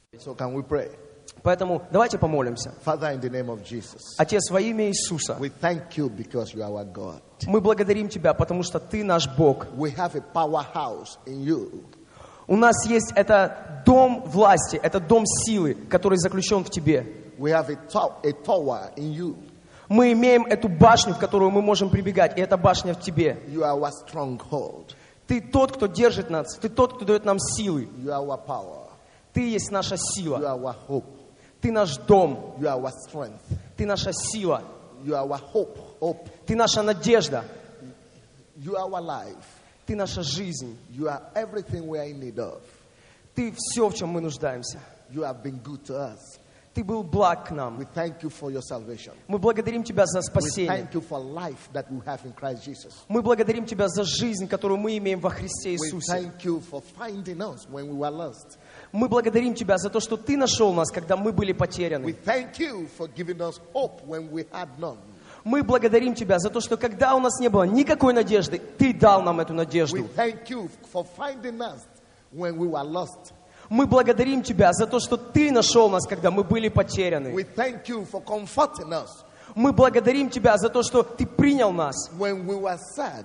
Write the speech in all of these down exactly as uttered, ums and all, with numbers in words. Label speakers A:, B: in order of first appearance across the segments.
A: So can we pray?
B: Поэтому давайте помолимся.
A: Father, in the name of Jesus,
B: Отец, во имя Иисуса,
A: we thank you because you are our God.
B: мы благодарим Тебя, потому что Ты наш Бог.
A: We have a powerhouse in you.
B: У нас есть это дом власти, это дом силы, который заключен в Тебе.
A: We have a, to- a tower in you.
B: Мы имеем эту башню, в которую мы можем прибегать, и эта башня в Тебе.
A: You are our stronghold.
B: Ты тот, кто держит нас, Ты тот, кто дает нам силы.
A: You are our power.
B: Ты есть наша
A: You
B: сила.
A: are our hope.
B: Ты наш дом.
A: You are our strength.
B: Ты наша сила.
A: You are our hope. Hope.
B: Ты наша надежда.
A: You are our life.
B: Ты наша жизнь.
A: You are everything we are in need of.
B: Ты все, в чем мы нуждаемся.
A: You have been good to us.
B: Ты был благ к нам.
A: We thank you for your salvation.
B: Мы благодарим Тебя за
A: We
B: спасение.
A: thank you for life that we have in Christ Jesus.
B: Мы благодарим Тебя за жизнь, которую мы имеем во Христе
A: We
B: Иисусе.
A: thank you for finding us when we were lost.
B: Мы благодарим Тебя за то, что Ты нашел нас, когда мы были
A: We
B: потеряны.
A: thank you for giving us hope when we had none.
B: Мы благодарим Тебя за то, что когда у нас не было никакой надежды, Ты дал нам эту
A: We
B: надежду.
A: thank you for finding us when we were lost.
B: Мы благодарим Тебя за то, что Ты нашел нас, когда мы были потеряны.
A: We thank you for comforting us
B: Мы благодарим Тебя за то, что Ты принял нас,
A: when we were sad.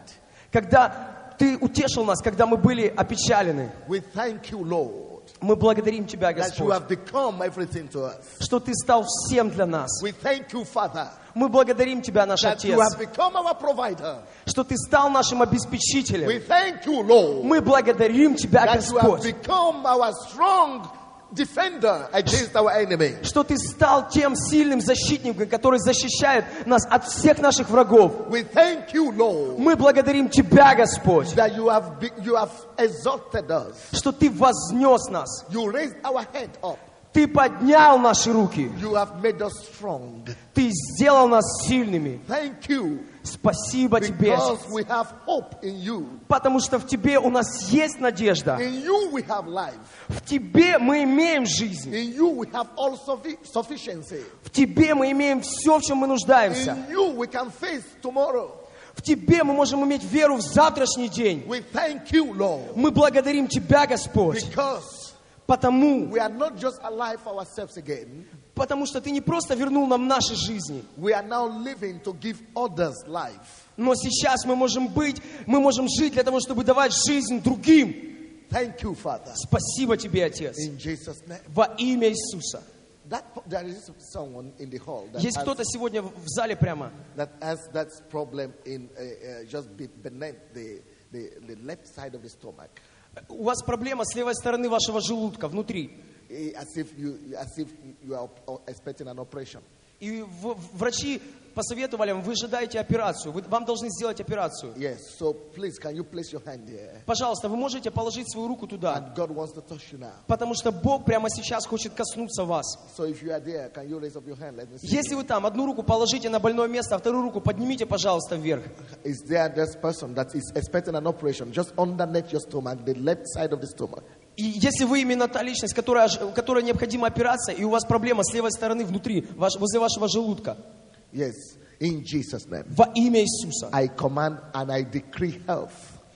B: когда Ты утешил нас, когда мы были опечалены.
A: We thank you, Lord,
B: Мы благодарим Тебя,
A: that you
B: Господь,
A: have become everything to us.
B: что Ты стал всем для нас.
A: We thank you, Father,
B: Мы благодарим Тебя, наш
A: that you
B: Отец,
A: have become our provider.
B: что Ты стал нашим
A: We
B: обеспечителем.
A: thank you, Lord,
B: Мы благодарим Тебя,
A: that you have
B: Господь,
A: become our strong defender against our enemy.
B: что Ты стал тем сильным защитником, который защищает нас от всех наших врагов.
A: We thank you, Lord,
B: Мы благодарим Тебя, Господь,
A: that you have be, you have exalted us.
B: что Ты вознес нас.
A: You raised our head up.
B: Ты поднял наши руки.
A: You have made us strong.
B: Ты сделал нас сильными.
A: Thank you,
B: Спасибо Тебе,
A: because we have hope in you.
B: потому что в Тебе у нас есть надежда.
A: In you we have life.
B: В Тебе мы имеем жизнь.
A: In you we have all suffi- sufficiency.
B: В Тебе мы имеем все, в чем мы нуждаемся.
A: In you we can face tomorrow.
B: В Тебе мы можем иметь веру в завтрашний день.
A: We thank you, Lord,
B: Мы благодарим Тебя, Господь,
A: because
B: потому,
A: we are not just alive for ourselves again.
B: потому что Ты не просто вернул нам наши жизни,
A: We are now living to give others life.
B: но сейчас мы можем быть, мы можем жить для того, чтобы давать жизнь другим.
A: Thank you, Father,
B: Спасибо Тебе, Отец,
A: in Jesus' name.
B: во имя Иисуса.
A: That there is someone in the hall that
B: Есть
A: has,
B: кто-то сегодня в зале прямо,
A: that has that problem in uh, uh, just be- beneath the, the the left side of the stomach,
B: у вас проблема с левой стороны вашего желудка, внутри.
A: Eh, as if you as if you are op- expecting an operation.
B: И в- врачи посоветовали вам, вы ожидаете операцию, вы, вам должны сделать операцию.
A: Yes. So please, can you place your hand here?
B: Пожалуйста, вы можете положить свою руку туда,
A: And God wants to touch you now.
B: потому что Бог прямо сейчас хочет коснуться вас.
A: So if you are there, can you raise up your hand? Let me see.
B: Если вы там, одну руку положите на больное место, а вторую руку поднимите, пожалуйста, вверх.
A: Is there this person that is expecting an operation just underneath your stomach, the left side of the stomach?
B: И если вы именно та личность, которая, у которой необходима операция, и у вас проблема с левой стороны внутри, ваш- возле вашего желудка,
A: Yes. In Jesus' name.
B: во имя Иисуса,
A: I command and I decree health.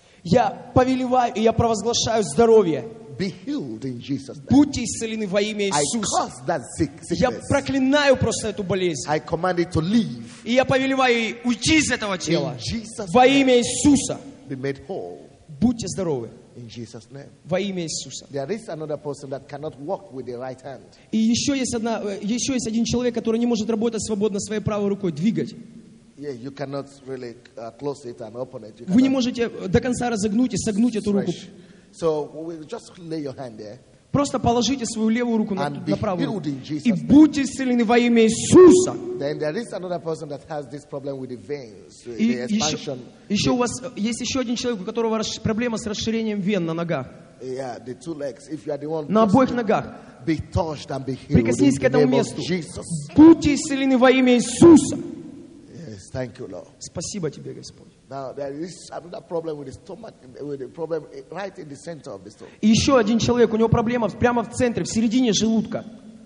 B: я повелеваю и я провозглашаю здоровье.
A: Be healed in Jesus' name.
B: Будьте исцелены во имя
A: I
B: Иисуса.
A: curse that sick,
B: Я
A: sickness.
B: проклинаю просто эту болезнь.
A: I command it to leave.
B: И я повелеваю ей уйти из этого тела.
A: In Jesus'
B: Во
A: name.
B: имя Иисуса.
A: Be made whole.
B: Будьте здоровы.
A: In Jesus' name.
B: Во имя Иисуса.
A: There is another person that cannot walk with the right hand.
B: И еще есть, одна, э, еще есть один человек, который не может работать свободно своей правой рукой, двигать.
A: Yeah, you cannot really uh, close it and open it. You
B: Вы не
A: cannot
B: можете до конца разогнуть и согнуть эту руку.
A: stretch. So we just lay your hand there.
B: Просто положите свою левую руку на,
A: And be
B: на правую
A: healed
B: руку.
A: in Jesus'
B: И
A: name.
B: будьте исцелены во имя Иисуса.
A: Then there is another person that has this problem with the veins, the
B: И еще,
A: expansion.
B: еще у вас есть еще один человек, у которого расш- проблема с расширением вен на ногах.
A: Yeah, the two legs. If you are the one,
B: На
A: just
B: обоих ногах.
A: be touched and be healed in
B: Прикоснитесь к
A: the
B: этому
A: name of
B: месту.
A: Jesus.
B: Будьте исцелены во имя Иисуса.
A: Yes, thank you, Lord.
B: Спасибо тебе, Господь.
A: Now there is another problem with the stomach, with the problem right in the center of the stomach.
B: И еще один человек, у него проблема прямо в центре, в середине желудка.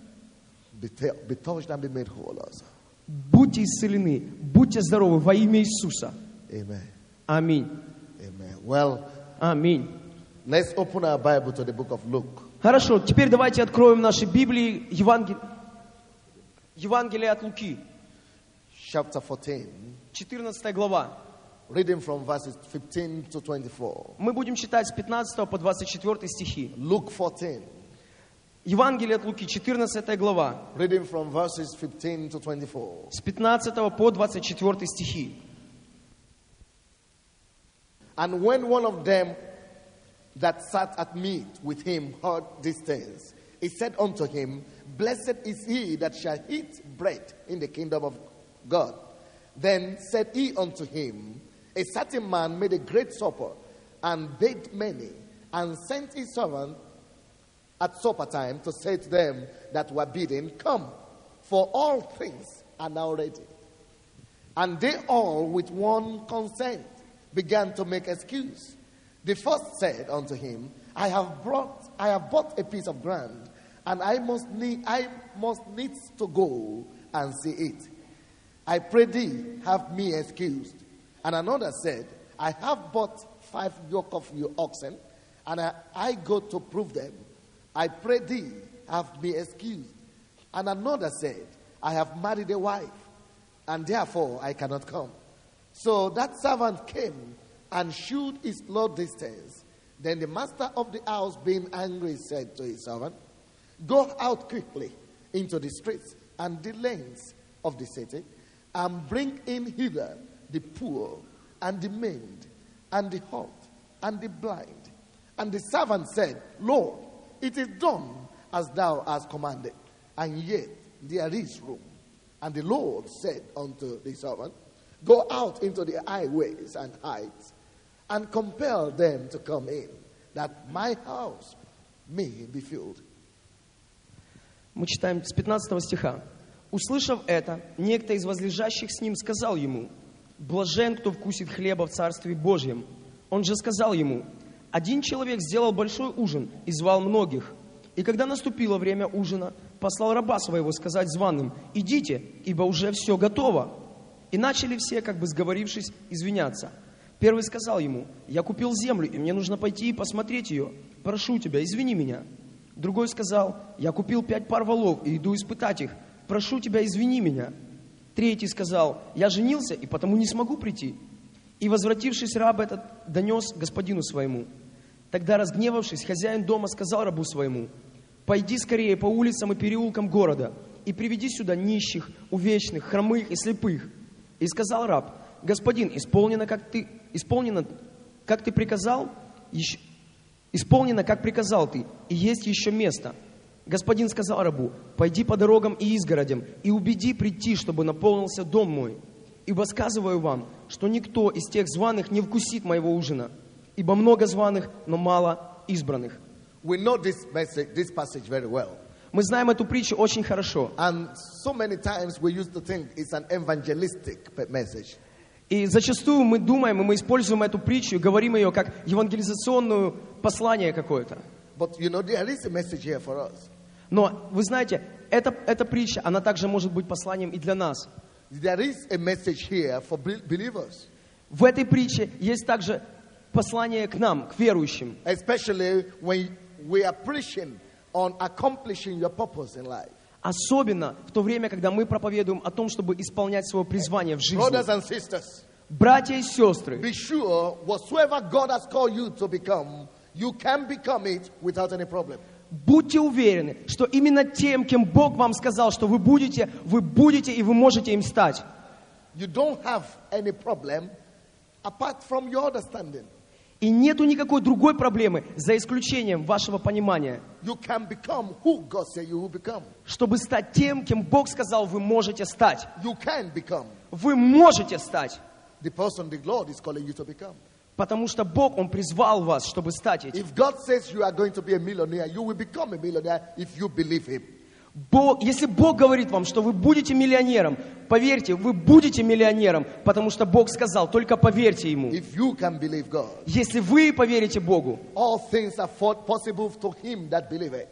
A: Be, te- be touched and be made whole also.
B: Будьте исцелены, будьте здоровы во имя Иисуса.
A: Amen.
B: Аминь.
A: Amen. Well,
B: Аминь.
A: let's open our Bible to the book of Luke.
B: Хорошо, теперь давайте откроем наши Библии, Евангелие, Евангелие от Луки,
A: chapter fourteen,
B: четырнадцатая глава.
A: reading from verses fifteen to twenty-four.
B: Мы будем читать с пятнадцатого по двадцать четвёртый стихи.
A: Luke fourteen,
B: Евангелие от Луки, четырнадцатая глава,
A: reading from verses fifteen to twenty-four.
B: с пятнадцатого по двадцать четвёртый стихи.
A: And when one of them that sat at meat with him heard these things, he said unto him, Blessed is he that shall eat bread in the kingdom of God. Then said he unto him, A certain man made a great supper, and bade many, and sent his servant at supper time to say to them that were bidden, Come, for all things are now ready. And they all with one consent began to make excuse. The first said unto him, I have brought, I have bought a piece of ground, and I must need, I must needs to go and see it. I pray thee, have me excused. And another said, I have bought five yoke of your oxen, and I, I go to prove them. I pray thee, have me excused. And another said, I have married a wife, and therefore I cannot come. So that servant came and shewed his Lord these things. Then the master of the house, being angry, said to his servant, Go out quickly into the streets and the lanes of the city, and bring in hither the poor, and the maimed, and the halt, and the blind. And the servant said, Lord, it is done as thou hast commanded, and yet there is room. And the Lord said unto the servant, Go out into the highways and heights, and compel them to come in, that my house may be filled.
B: Мы читаем с пятнадцатого стиха. «Услышав это, некто из возлежащих с ним сказал ему, блажен, кто вкусит хлеба в Царстве Божьем. Он же сказал ему, один человек сделал большой ужин и звал многих. И когда наступило время ужина, послал раба своего сказать званым, идите, ибо уже все готово. И начали все, как бы сговорившись, извиняться. Первый сказал ему, я купил землю, и мне нужно пойти и посмотреть ее. Прошу тебя, извини меня. Другой сказал, я купил пять пар волов и иду испытать их. Прошу тебя, извини меня. Третий сказал, я женился и потому не смогу прийти. И, возвратившись, раб этот донес господину своему. Тогда, разгневавшись, хозяин дома сказал рабу своему, пойди скорее по улицам и переулкам города и приведи сюда нищих, увечных, хромых и слепых. И сказал раб, господин, исполнено, как ты, исполнено, как ты приказал, еще, исполнено, как приказал ты, и есть еще место. Господин сказал рабу, пойди по дорогам и изгородям, и убеди прийти, чтобы наполнился дом мой. Ибо сказываю вам, что никто из тех званых не вкусит моего ужина, ибо много званых, но мало избранных».
A: We know this message, this passage very well.
B: Мы знаем эту притчу очень хорошо.
A: And so many times we used to think it's an evangelistic message.
B: И зачастую мы думаем, и мы используем эту притчу, и говорим ее как евангелизационное послание какое-то.
A: But you know, there is a message here for us.
B: Но, вы знаете, эта, эта притча, она также может быть посланием и для нас.
A: There is a message here for believers.
B: В этой притче есть также послание к нам, к верующим.
A: Especially when we are preaching on accomplishing your purpose in life.
B: Особенно в то время, когда мы проповедуем о том, чтобы исполнять свое призвание в жизни.
A: Brothers and sisters,
B: братья и сестры,
A: be sure whatsoever God has called you to become, you can become it without any problem.
B: будьте уверены, что именно тем, кем Бог вам сказал, что вы будете, вы будете и вы можете им стать.
A: You don't have any problem apart from your understanding.
B: И нету никакой другой проблемы, за исключением вашего понимания.
A: You can become who God said you will become.
B: Чтобы стать тем, кем Бог сказал, вы можете стать.
A: You can become
B: Вы можете стать.
A: the person the Lord is calling you to become.
B: Потому что Бог, Он призвал вас, чтобы стать этим.
A: If God says you are going to be a millionaire, you will become a millionaire if you believe Him.
B: Бог, если Бог говорит вам, что вы будете миллионером, поверьте, вы будете миллионером, потому что Бог сказал, только поверьте Ему.
A: If you can believe God,
B: Если вы поверите Богу,
A: all things are possible to him that believeth.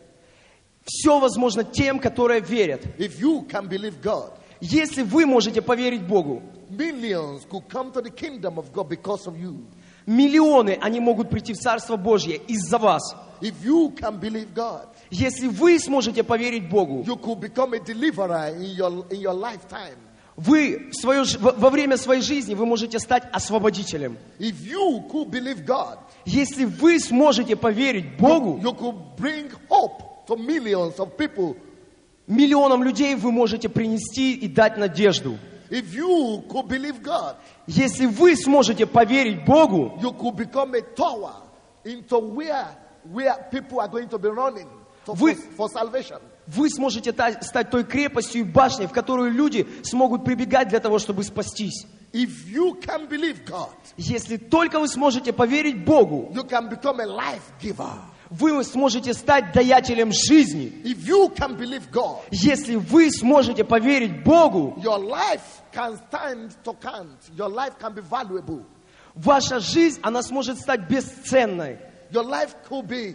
B: все возможно тем, которые верят.
A: If you can believe God,
B: Если вы можете поверить Богу,
A: millions could come to the kingdom of God because of you.
B: Миллионы, они могут прийти в Царство Божье из-за вас.
A: If you can believe God,
B: Если вы сможете поверить Богу,
A: you could become a deliverer in your, in your lifetime.
B: вы в свое, ж- во во время своей жизни вы можете стать освободителем.
A: If you could believe God,
B: Если вы сможете поверить Богу,
A: you could bring hope to millions of people.
B: миллионам людей вы можете принести и дать надежду.
A: If you could believe God,
B: Если вы сможете поверить Богу,
A: you could become a tower into where, where people are going to be running to,
B: Вы-
A: for, for salvation.
B: вы сможете та- стать той крепостью и башней, в которую люди смогут прибегать для того, чтобы спастись.
A: If you can believe God,
B: Если только вы сможете поверить Богу,
A: you can become a life giver.
B: вы сможете стать даятелем жизни.
A: If you can believe God,
B: Если вы сможете поверить Богу,
A: your life can stand to count. Your life can be valuable.
B: ваша жизнь, она сможет стать бесценной.
A: Your life could be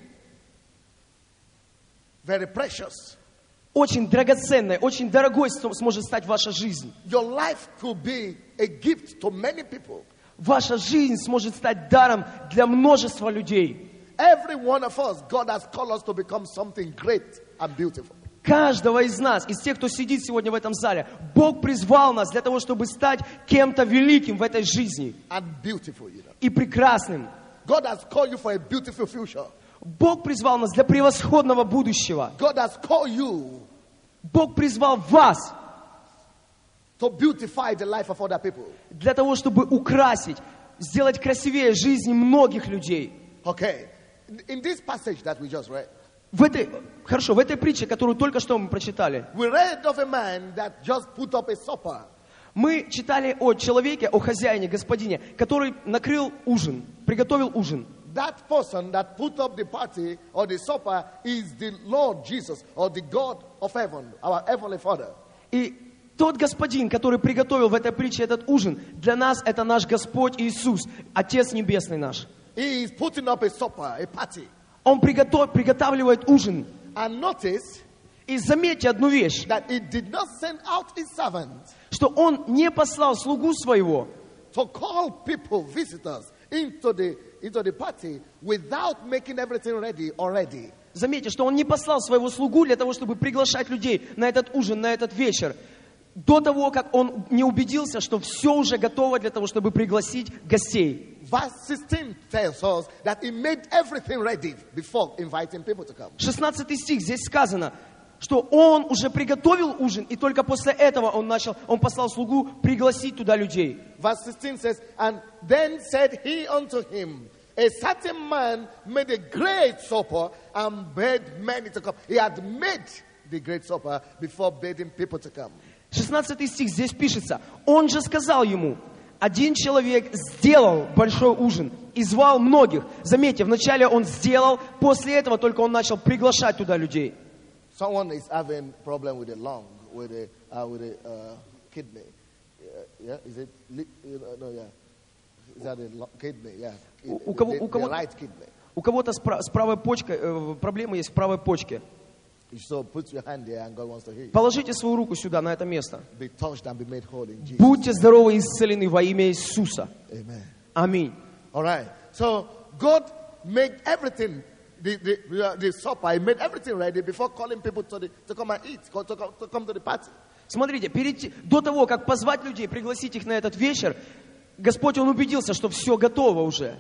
A: very precious.
B: Очень драгоценной, очень дорогой с- сможет стать ваша жизнь.
A: Your life could be a gift to many people.
B: Ваша жизнь сможет стать даром для множества людей.
A: Every one of us, God has called us to become something great and beautiful.
B: Каждого из нас, из тех, кто сидит сегодня в этом зале, Бог призвал нас для того, чтобы стать кем-то великим в этой жизни
A: And beautiful, you know.
B: и прекрасным.
A: God has called you for a beautiful future.
B: Бог призвал нас для превосходного будущего.
A: God has called you
B: Бог призвал вас
A: to beautify the life of other people.
B: для того, чтобы украсить, сделать красивее жизнь многих людей.
A: Okay. In this passage that we just read,
B: В этой, хорошо, в этой притче, которую только что мы прочитали,
A: we read of a man that just put up a supper.
B: мы читали о человеке, о хозяине, господине, который накрыл ужин, приготовил ужин.
A: That person that put up the party or the supper is the Lord Jesus or the God of heaven, our heavenly Father.
B: И тот господин, который приготовил в этой притче этот ужин, для нас это наш Господь Иисус, Отец Небесный наш.
A: He is putting up a supper, a party.
B: Он приготов- приготавливает ужин.
A: And notice
B: И заметьте одну вещь,
A: that he did not send out his servant
B: что он не послал слугу своего,
A: to call people, visitors, into the, into the party without making everything ready already.
B: заметьте, что он не послал своего слугу для того, чтобы приглашать людей на этот ужин, на этот вечер, до того, как он не убедился, что все уже готово для того, чтобы пригласить гостей.
A: Verse sixteen tells us that he made everything ready before inviting people to come.
B: шестнадцатый стих, здесь сказано, что он уже приготовил ужин, и только после этого он начал, он послал слугу пригласить туда людей.
A: Verse sixteen says, and then said he unto him, a certain man made a great supper and bade many to come. He had made the great supper before bidding people to come.
B: шестнадцатый стих, здесь пишется, он же сказал ему, один человек сделал большой ужин и звал многих. Заметьте, вначале он сделал, после этого только он начал приглашать туда людей.
A: Someone is having problem with the lung, with the uh, with the uh, kidney. Yeah, yeah, is it? li- uh, No, yeah. Is that the lo- kidney? Yeah.
B: У-
A: It-
B: у кого-
A: the,
B: у
A: the
B: кого-
A: right kidney.
B: У кого-то с, пра- с правой почкой, э, проблемы есть в правой почке.
A: So put your hand there, and God wants to heal you.
B: Положите свою руку сюда, на это место.
A: Be touched and be made whole in Jesus.
B: Будьте здоровы и исцелены во имя Иисуса.
A: Amen.
B: Аминь.
A: All right. So God made everything, the, the, uh, the supper, He made everything ready before calling people to, the, to come and eat, to, to, come- to come to the party.
B: Смотрите, перед, те- до того, как позвать людей, пригласить их на этот вечер, Господь, Он убедился, что все готово уже.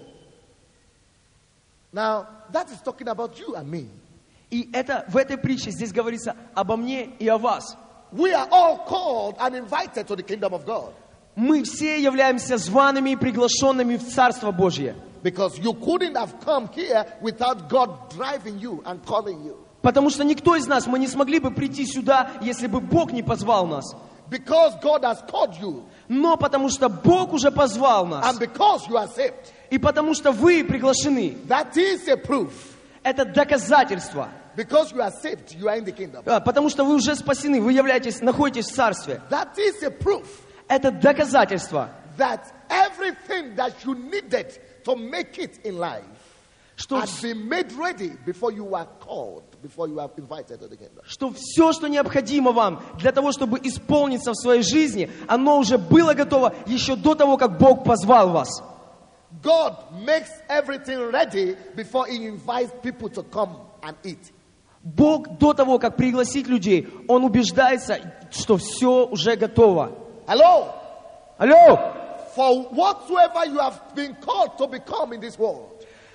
A: Now, that is talking about you and me.
B: И это в этой притче здесь говорится обо мне и о вас.
A: We are all called and invited to the kingdom of God.
B: Мы все являемся зваными и приглашенными в Царство Божье.
A: Because you couldn't have come here without God driving you and calling you.
B: Потому что никто из нас, мы не смогли бы прийти сюда, если бы Бог не позвал нас.
A: Because God has called you
B: Но потому что Бог уже позвал
A: and
B: нас.
A: because you are saved.
B: И потому что вы приглашены.
A: That is a proof.
B: Это доказательство.
A: Because you are saved, you are in the kingdom.
B: А, Потому что вы уже спасены, вы являетесь, находитесь в Царстве.
A: That is a proof
B: Это доказательство,
A: that everything that you needed to make it in life
B: что,
A: had been made ready before you were called, before you were invited to the kingdom.
B: что все, что необходимо вам для того, чтобы исполниться в своей жизни, оно уже было готово еще до того, как Бог позвал вас.
A: God makes everything ready before he invites people to come and eat.
B: Бог до того, как пригласить людей, Он убеждается, что все уже готово.
A: Hello?
B: Алло!
A: For whatsoever you have been called to become in this world.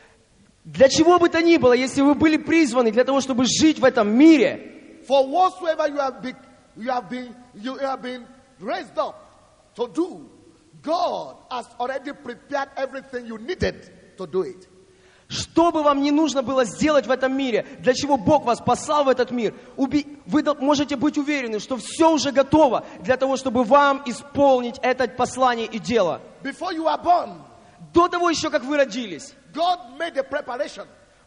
B: Для чего бы то ни было, если вы были призваны для того, чтобы жить в этом мире,
A: For whatsoever you have been, you have been, you have been raised up to do, God has already prepared everything you needed to do it.
B: что бы вам не нужно было сделать в этом мире, для чего Бог вас послал в этот мир, уби- вы до- можете быть уверены, что все уже готово для того, чтобы вам исполнить это послание и дело.
A: Before you are born,
B: До того еще, как вы родились,
A: God made a preparation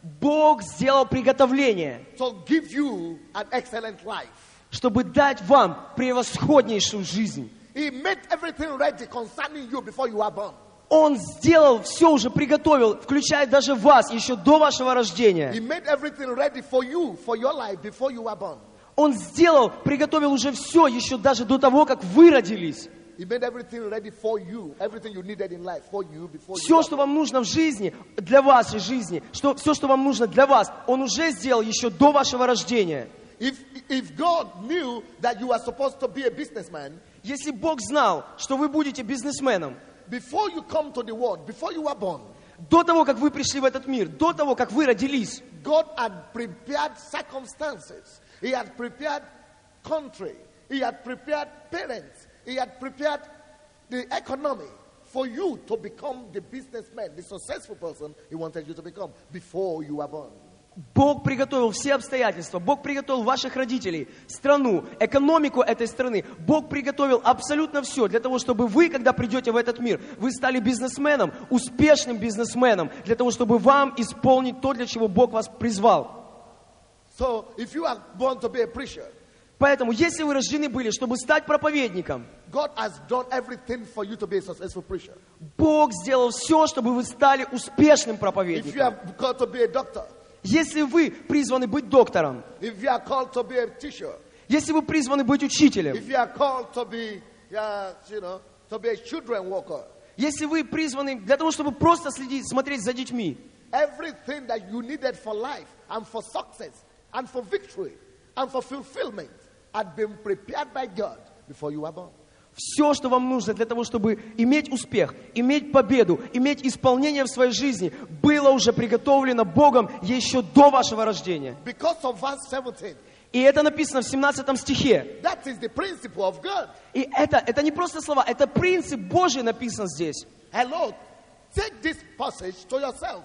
B: Бог сделал приготовление,
A: to give you an excellent life.
B: чтобы дать вам превосходнейшую жизнь.
A: He made everything ready concerning you before you are born.
B: Он сделал, все уже приготовил, включая даже вас, еще до вашего
A: He
B: рождения.
A: made everything ready for you, for your life, before you were born.
B: Он сделал, приготовил уже все, еще даже до того, как вы родились.
A: He made everything ready for you, everything you needed in life for you before you
B: Все,
A: were
B: что
A: born.
B: вам нужно в жизни, для вашей жизни, что, все, что вам нужно для вас, Он уже сделал еще до вашего рождения.
A: If, if God knew that you are supposed to be a businessman,
B: Если Бог знал, что вы будете бизнесменом,
A: before you come to the world, before you were born,
B: до того, как вы пришли в этот мир, до того, как вы родились,
A: God had prepared circumstances. He had prepared country. He had prepared parents. He had prepared the economy for you to become the businessman, the successful person He wanted you to become before you were born.
B: Бог приготовил все обстоятельства, Бог приготовил ваших родителей, страну, экономику этой страны. Бог приготовил абсолютно все для того, чтобы вы, когда придете в этот мир, вы стали бизнесменом, успешным бизнесменом, для того, чтобы вам исполнить то, для чего Бог вас призвал.
A: So, if you are born to be a preacher,
B: Поэтому, если вы рождены были, чтобы стать проповедником,
A: God has done everything for you to be a successful preacher.
B: Бог сделал все, чтобы вы стали успешным
A: If you
B: проповедником.
A: are called to be a doctor,
B: Если вы призваны быть доктором,
A: if you are called to be a teacher,
B: если вы призваны быть учителем,
A: if you are called to be, uh, you know, to be a children worker,
B: если вы призваны для того, чтобы просто следить, смотреть за детьми,
A: everything that you needed for life and for success and for victory and for fulfillment had been prepared by God before you were born.
B: все, что вам нужно для того, чтобы иметь успех, иметь победу, иметь исполнение в своей жизни, было уже приготовлено Богом еще до вашего рождения.
A: Because of verse seventeen,
B: И это написано в семнадцатом стихе.
A: that is the principle of God.
B: И это, это не просто слова, это принцип Божий написан здесь.
A: Hello, take this passage to yourself.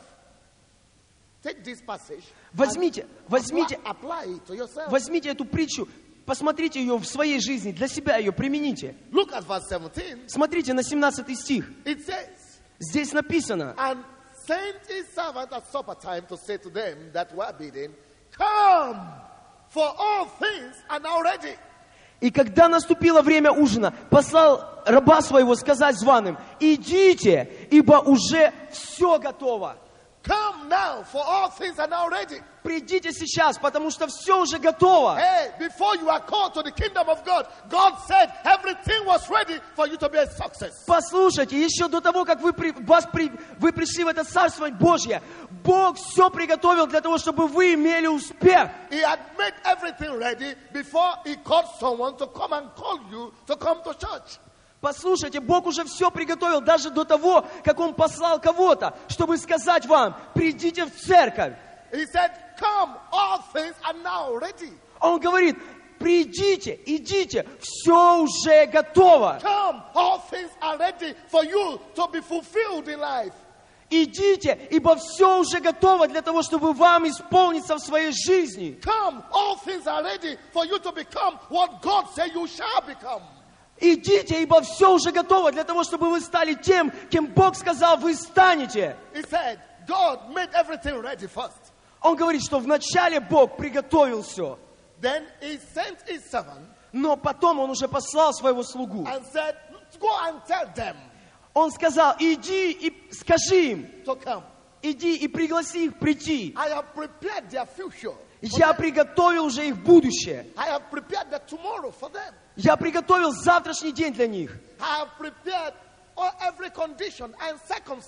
A: Take this passage.
B: Возьмите,
A: and
B: возьмите,
A: apply, apply it to yourself.
B: возьмите эту притчу, посмотрите ее в своей жизни, для себя ее примените.
A: Look at verse seventeen.
B: Смотрите на семнадцатый стих.
A: It says,
B: Здесь написано:
A: and sent his servant at supper time to say to them that were bidden, come, for all things are now ready.
B: И когда наступило время ужина, послал раба своего сказать званым: идите, ибо уже все готово.
A: Come now, for all things are now ready.
B: Придите сейчас, потому что все уже готово.
A: Hey, before you are called to the kingdom of God, God said everything was ready for you to be a success.
B: Послушайте, еще до того, как вы, при, вас при, вы пришли в это Царство Божье, Бог все приготовил для того, чтобы вы имели успех.
A: He had made everything ready before he called someone to come and call you to come to church.
B: Послушайте, Бог уже все приготовил даже до того, как Он послал кого-то, чтобы сказать вам: придите в церковь.
A: He said, come, all things are now ready.
B: Он говорит: придите, идите, все уже готово.
A: Come, all things are ready for you to be fulfilled in life.
B: Идите, ибо все уже готово для того, чтобы вам исполниться в своей жизни.
A: Come, all things are ready for you to become what God said you shall become.
B: Идите, ибо все уже готово для того, чтобы вы стали тем, кем Бог сказал, вы станете.
A: He said, God made everything ready first.
B: Он говорит, что вначале Бог приготовил все,
A: Then he sent his servant
B: но потом Он уже послал своего слугу.
A: and said, go and tell them
B: Он сказал: иди и скажи им,
A: to come.
B: иди и пригласи их прийти.
A: I have prepared their future. for
B: Я
A: them.
B: приготовил уже их будущее.
A: I have prepared the tomorrow for them.
B: Я приготовил завтрашний день для них.
A: I have prepared all, every condition and circumstance for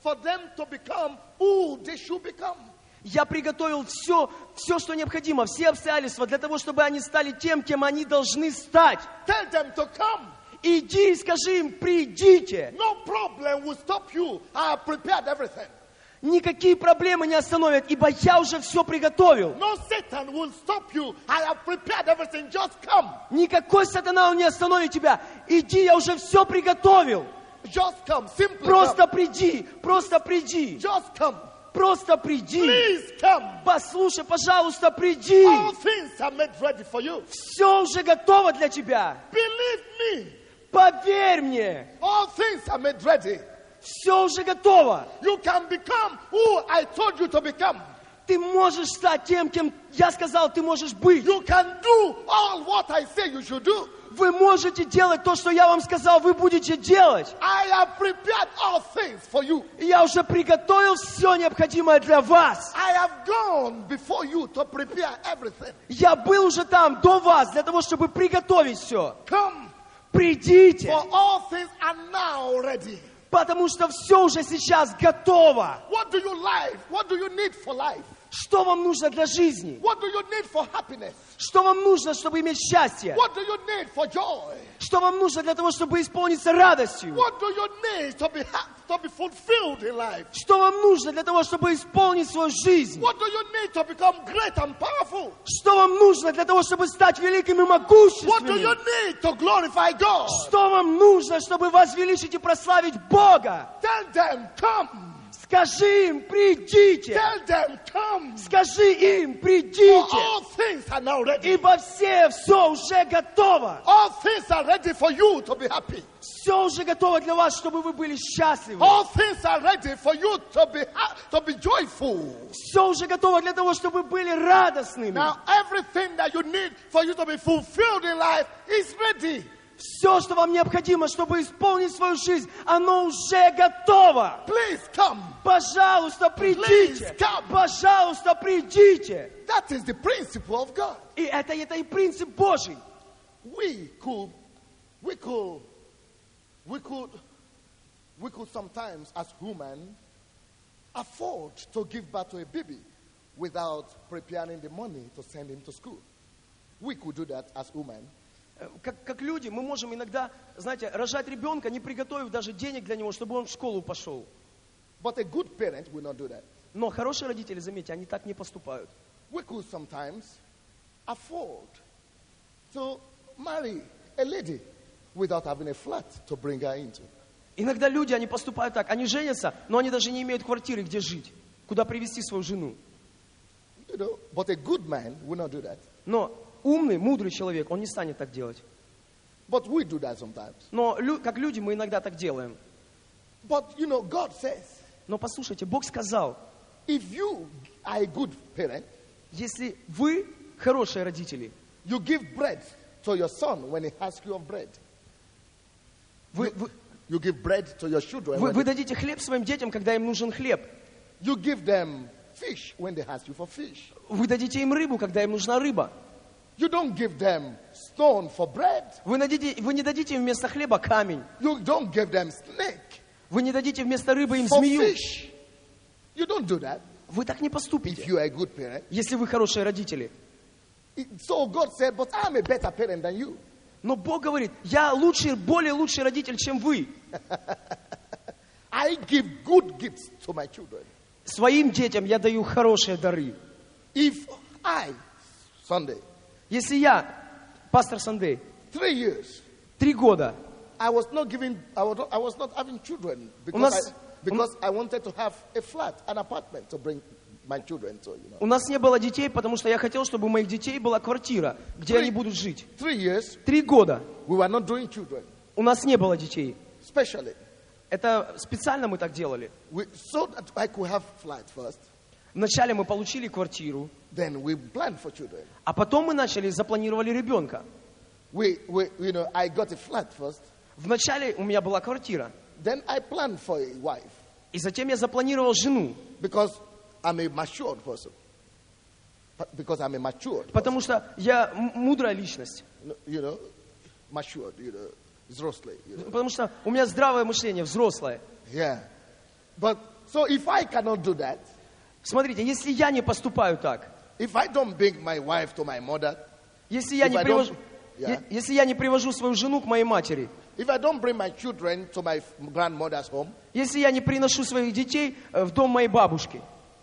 A: for them to become who they should become.
B: Я приготовил все, все, что необходимо, все обстоятельства для того, чтобы они стали тем, кем они должны стать.
A: Tell them to come.
B: Иди и скажи им, придите.
A: No problem will stop you. I have prepared everything.
B: Никакие проблемы не остановят, ибо я уже все приготовил.
A: No Satan will stop you. I have prepared everything. Just come.
B: Никакой сатана он не остановит тебя. Иди, я уже все приготовил.
A: Just come. Simply
B: Просто
A: come.
B: приди, просто приди,
A: Just come.
B: просто приди.
A: Please come.
B: Послушай, пожалуйста, приди.
A: All things are made ready for you.
B: Все уже готово для тебя.
A: Believe me.
B: Поверь мне,
A: All things are made ready.
B: все уже готово.
A: You can become who I told you to become.
B: Ты можешь стать тем, кем я сказал, ты можешь быть.
A: You can do all what I say you should do.
B: Вы можете делать то, что я вам сказал, вы будете делать.
A: I have prepared all things for you.
B: И я уже приготовил все необходимое для вас.
A: I have gone before you to prepare everything.
B: Я был уже там до вас для того, чтобы приготовить все.
A: Come,
B: Придите,
A: for all things are now ready.
B: потому что все уже сейчас готово.
A: What do you like? What do you need for life?
B: Что вам нужно для жизни?
A: What do you need for happiness?
B: Что вам нужно, чтобы иметь счастье?
A: What do you need for joy?
B: Что вам нужно для того, чтобы исполниться радостью?
A: What do you need to be ha- to be fulfilled in life?
B: Что вам нужно для того, чтобы исполнить свою жизнь?
A: What do you need to become great and powerful?
B: Что вам нужно для того, чтобы стать великим и
A: What do you
B: могущественным?
A: need to glorify God?
B: Что вам нужно, чтобы возвеличить и прославить Бога?
A: Tell them, come.
B: Скажи им, придите.
A: Tell them, come.
B: Скажи им,
A: For
B: придите.
A: all things are now ready.
B: Ибо все, все уже готово.
A: All things are ready for you to be happy.
B: Все уже готово для вас, чтобы вы были счастливы.
A: All things are ready for you to be ha- to be joyful.
B: Все уже готово для того, чтобы вы были радостными.
A: Now, everything that you need for you to be fulfilled in life is ready.
B: Все, что вам необходимо, чтобы исполнить свою жизнь, оно уже готово.
A: Please come.
B: Пожалуйста, придите.
A: Please come.
B: Пожалуйста, придите.
A: That is the principle of God.
B: И это, это и принцип Божий.
A: We could, we could, we could, we could sometimes, as human, afford to give birth to a baby without preparing the money to send him to school. We could do that as human.
B: Как, как люди, мы можем иногда, знаете, рожать ребенка, не приготовив даже денег для него, чтобы он в школу пошел.
A: But a good parent will not do that.
B: Но хорошие родители, заметьте, они так не поступают.
A: We could sometimes afford to marry a lady without having a flat to bring her into.
B: Иногда люди, они поступают так, они женятся, но они даже не имеют квартиры, где жить, куда привезти свою жену.
A: You know, but a good man will not do that.
B: Но умный, мудрый человек, он не станет так делать.
A: But we do that sometimes.
B: Но лю- как люди мы иногда так делаем.
A: But you know, God says,
B: Но послушайте, Бог сказал,
A: if you are a good parent,
B: если вы хорошие родители,
A: you give bread to your son when he asks you of bread.
B: вы, вы,
A: You give bread to your children.
B: вы,
A: when
B: вы дадите хлеб своим детям, когда им нужен хлеб.
A: You give them fish when they ask you for fish.
B: Вы дадите им рыбу, когда им нужна рыба.
A: You don't give them stone for bread.
B: Вы, дадите, вы не дадите им вместо хлеба камень.
A: You don't give them snake
B: Вы не дадите вместо рыбы им
A: for
B: змею.
A: fish. You don't do that
B: Вы так не
A: if
B: поступите,
A: you are a good parent.
B: если вы хорошие родители.
A: It- So God said, but I'm a better parent than you.
B: Но Бог говорит, я лучший, более лучший родитель, чем вы.
A: I give good gifts to my children.
B: Своим детям я даю хорошие дары.
A: If I, Sunday,
B: Если я, пастор Сандей,
A: three years,
B: три года,
A: I was not giving, I was not, I was not having children because,
B: нас-
A: I, because I wanted to have a flat, an apartment to bring my children to, you know.
B: у нас не было детей, потому что я хотел, чтобы у моих детей была квартира, где
A: Три-
B: они будут жить.
A: Three years,
B: Три года
A: we were not doing children,
B: у нас не было детей.
A: especially.
B: Это специально мы так делали.
A: We, so that I could have flat first,
B: Вначале мы получили квартиру,
A: then we planned for children.
B: а потом мы начали, запланировали ребенка.
A: We, we, you know, I got a flat first,
B: Вначале у меня была квартира,
A: then I planned for a wife
B: и затем я запланировал жену,
A: because I'm a matured person. But because I'm a matured,
B: потому что я м- мудрая личность,
A: you know, matured, you know, взрослый, you know.
B: потому что у меня здравое мышление, взрослое.
A: Yeah. But So if I cannot do that,
B: Смотрите, если я не поступаю так,
A: if I don't bring my wife to my mother,
B: если я
A: If
B: не
A: I
B: привожу,
A: don't- Yeah.
B: е- если я не привожу свою жену к моей матери,
A: if I don't bring my children to my grandmother's home,
B: если я не приношу своих детей э, в дом моей бабушки,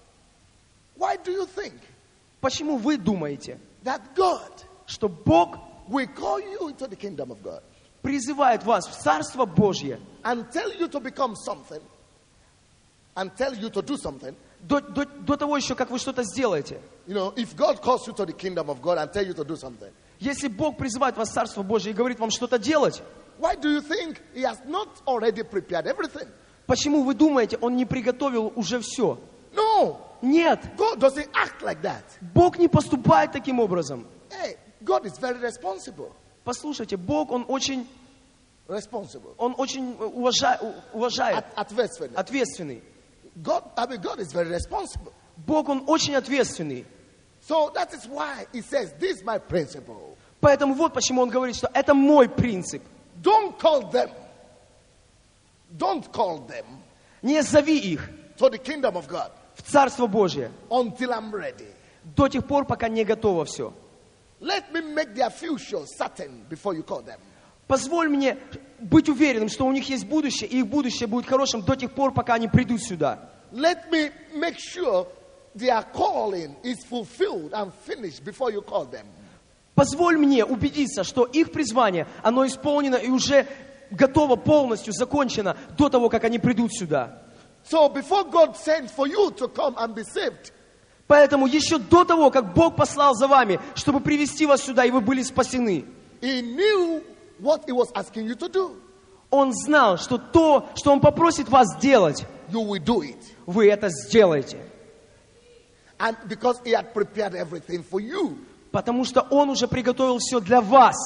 A: why do you think
B: почему вы думаете,
A: that God
B: что Бог
A: will call you into the kingdom of God
B: призывает вас в Царство Божье
A: and tell you to become something and tell you to do something?
B: до, до, до того еще, как вы что-то сделаете?
A: You know, if God calls you to the kingdom of God and tell you to do something,
B: Если Бог призывает вас в Царство Божье и говорит вам что-то делать,
A: why do you think He has not already prepared everything?
B: почему вы думаете, Он не приготовил уже все?
A: No,
B: Нет,
A: God doesn't act like that.
B: Бог не поступает таким образом.
A: Hey, God is very responsible.
B: Послушайте, Бог, Он очень,
A: Responsible.
B: он очень уважа- уважает,
A: At, ответственный.
B: ответственный.
A: God, I mean, God is very responsible.
B: Бог, Он очень ответственный.
A: So that is why He says, this is my principle.
B: Поэтому вот почему Он говорит, что это мой принцип.
A: Don't call them. Don't call them
B: Не зови их
A: to the kingdom of God
B: в Царство Божье
A: until I'm ready.
B: до тех пор, пока не готово все.
A: Let me make their future certain before you call them.
B: Позволь мне быть уверенным, что у них есть будущее, и их будущее будет хорошим до тех пор, пока они придут сюда.
A: Let me make sure their calling is fulfilled and finished before you call them.
B: Позволь мне убедиться, что их призвание, оно исполнено и уже готово полностью, закончено до того, как они придут сюда.
A: So before God sends for you to come and be saved,
B: Поэтому еще до того, как Бог послал за вами, чтобы привести вас сюда, и вы были спасены,
A: He knew what He was asking you to do.
B: Он знал, что то, что Он попросит вас сделать,
A: You will do it.
B: вы это сделаете.
A: And because He had prepared everything for you.
B: Потому что Он уже приготовил все для вас.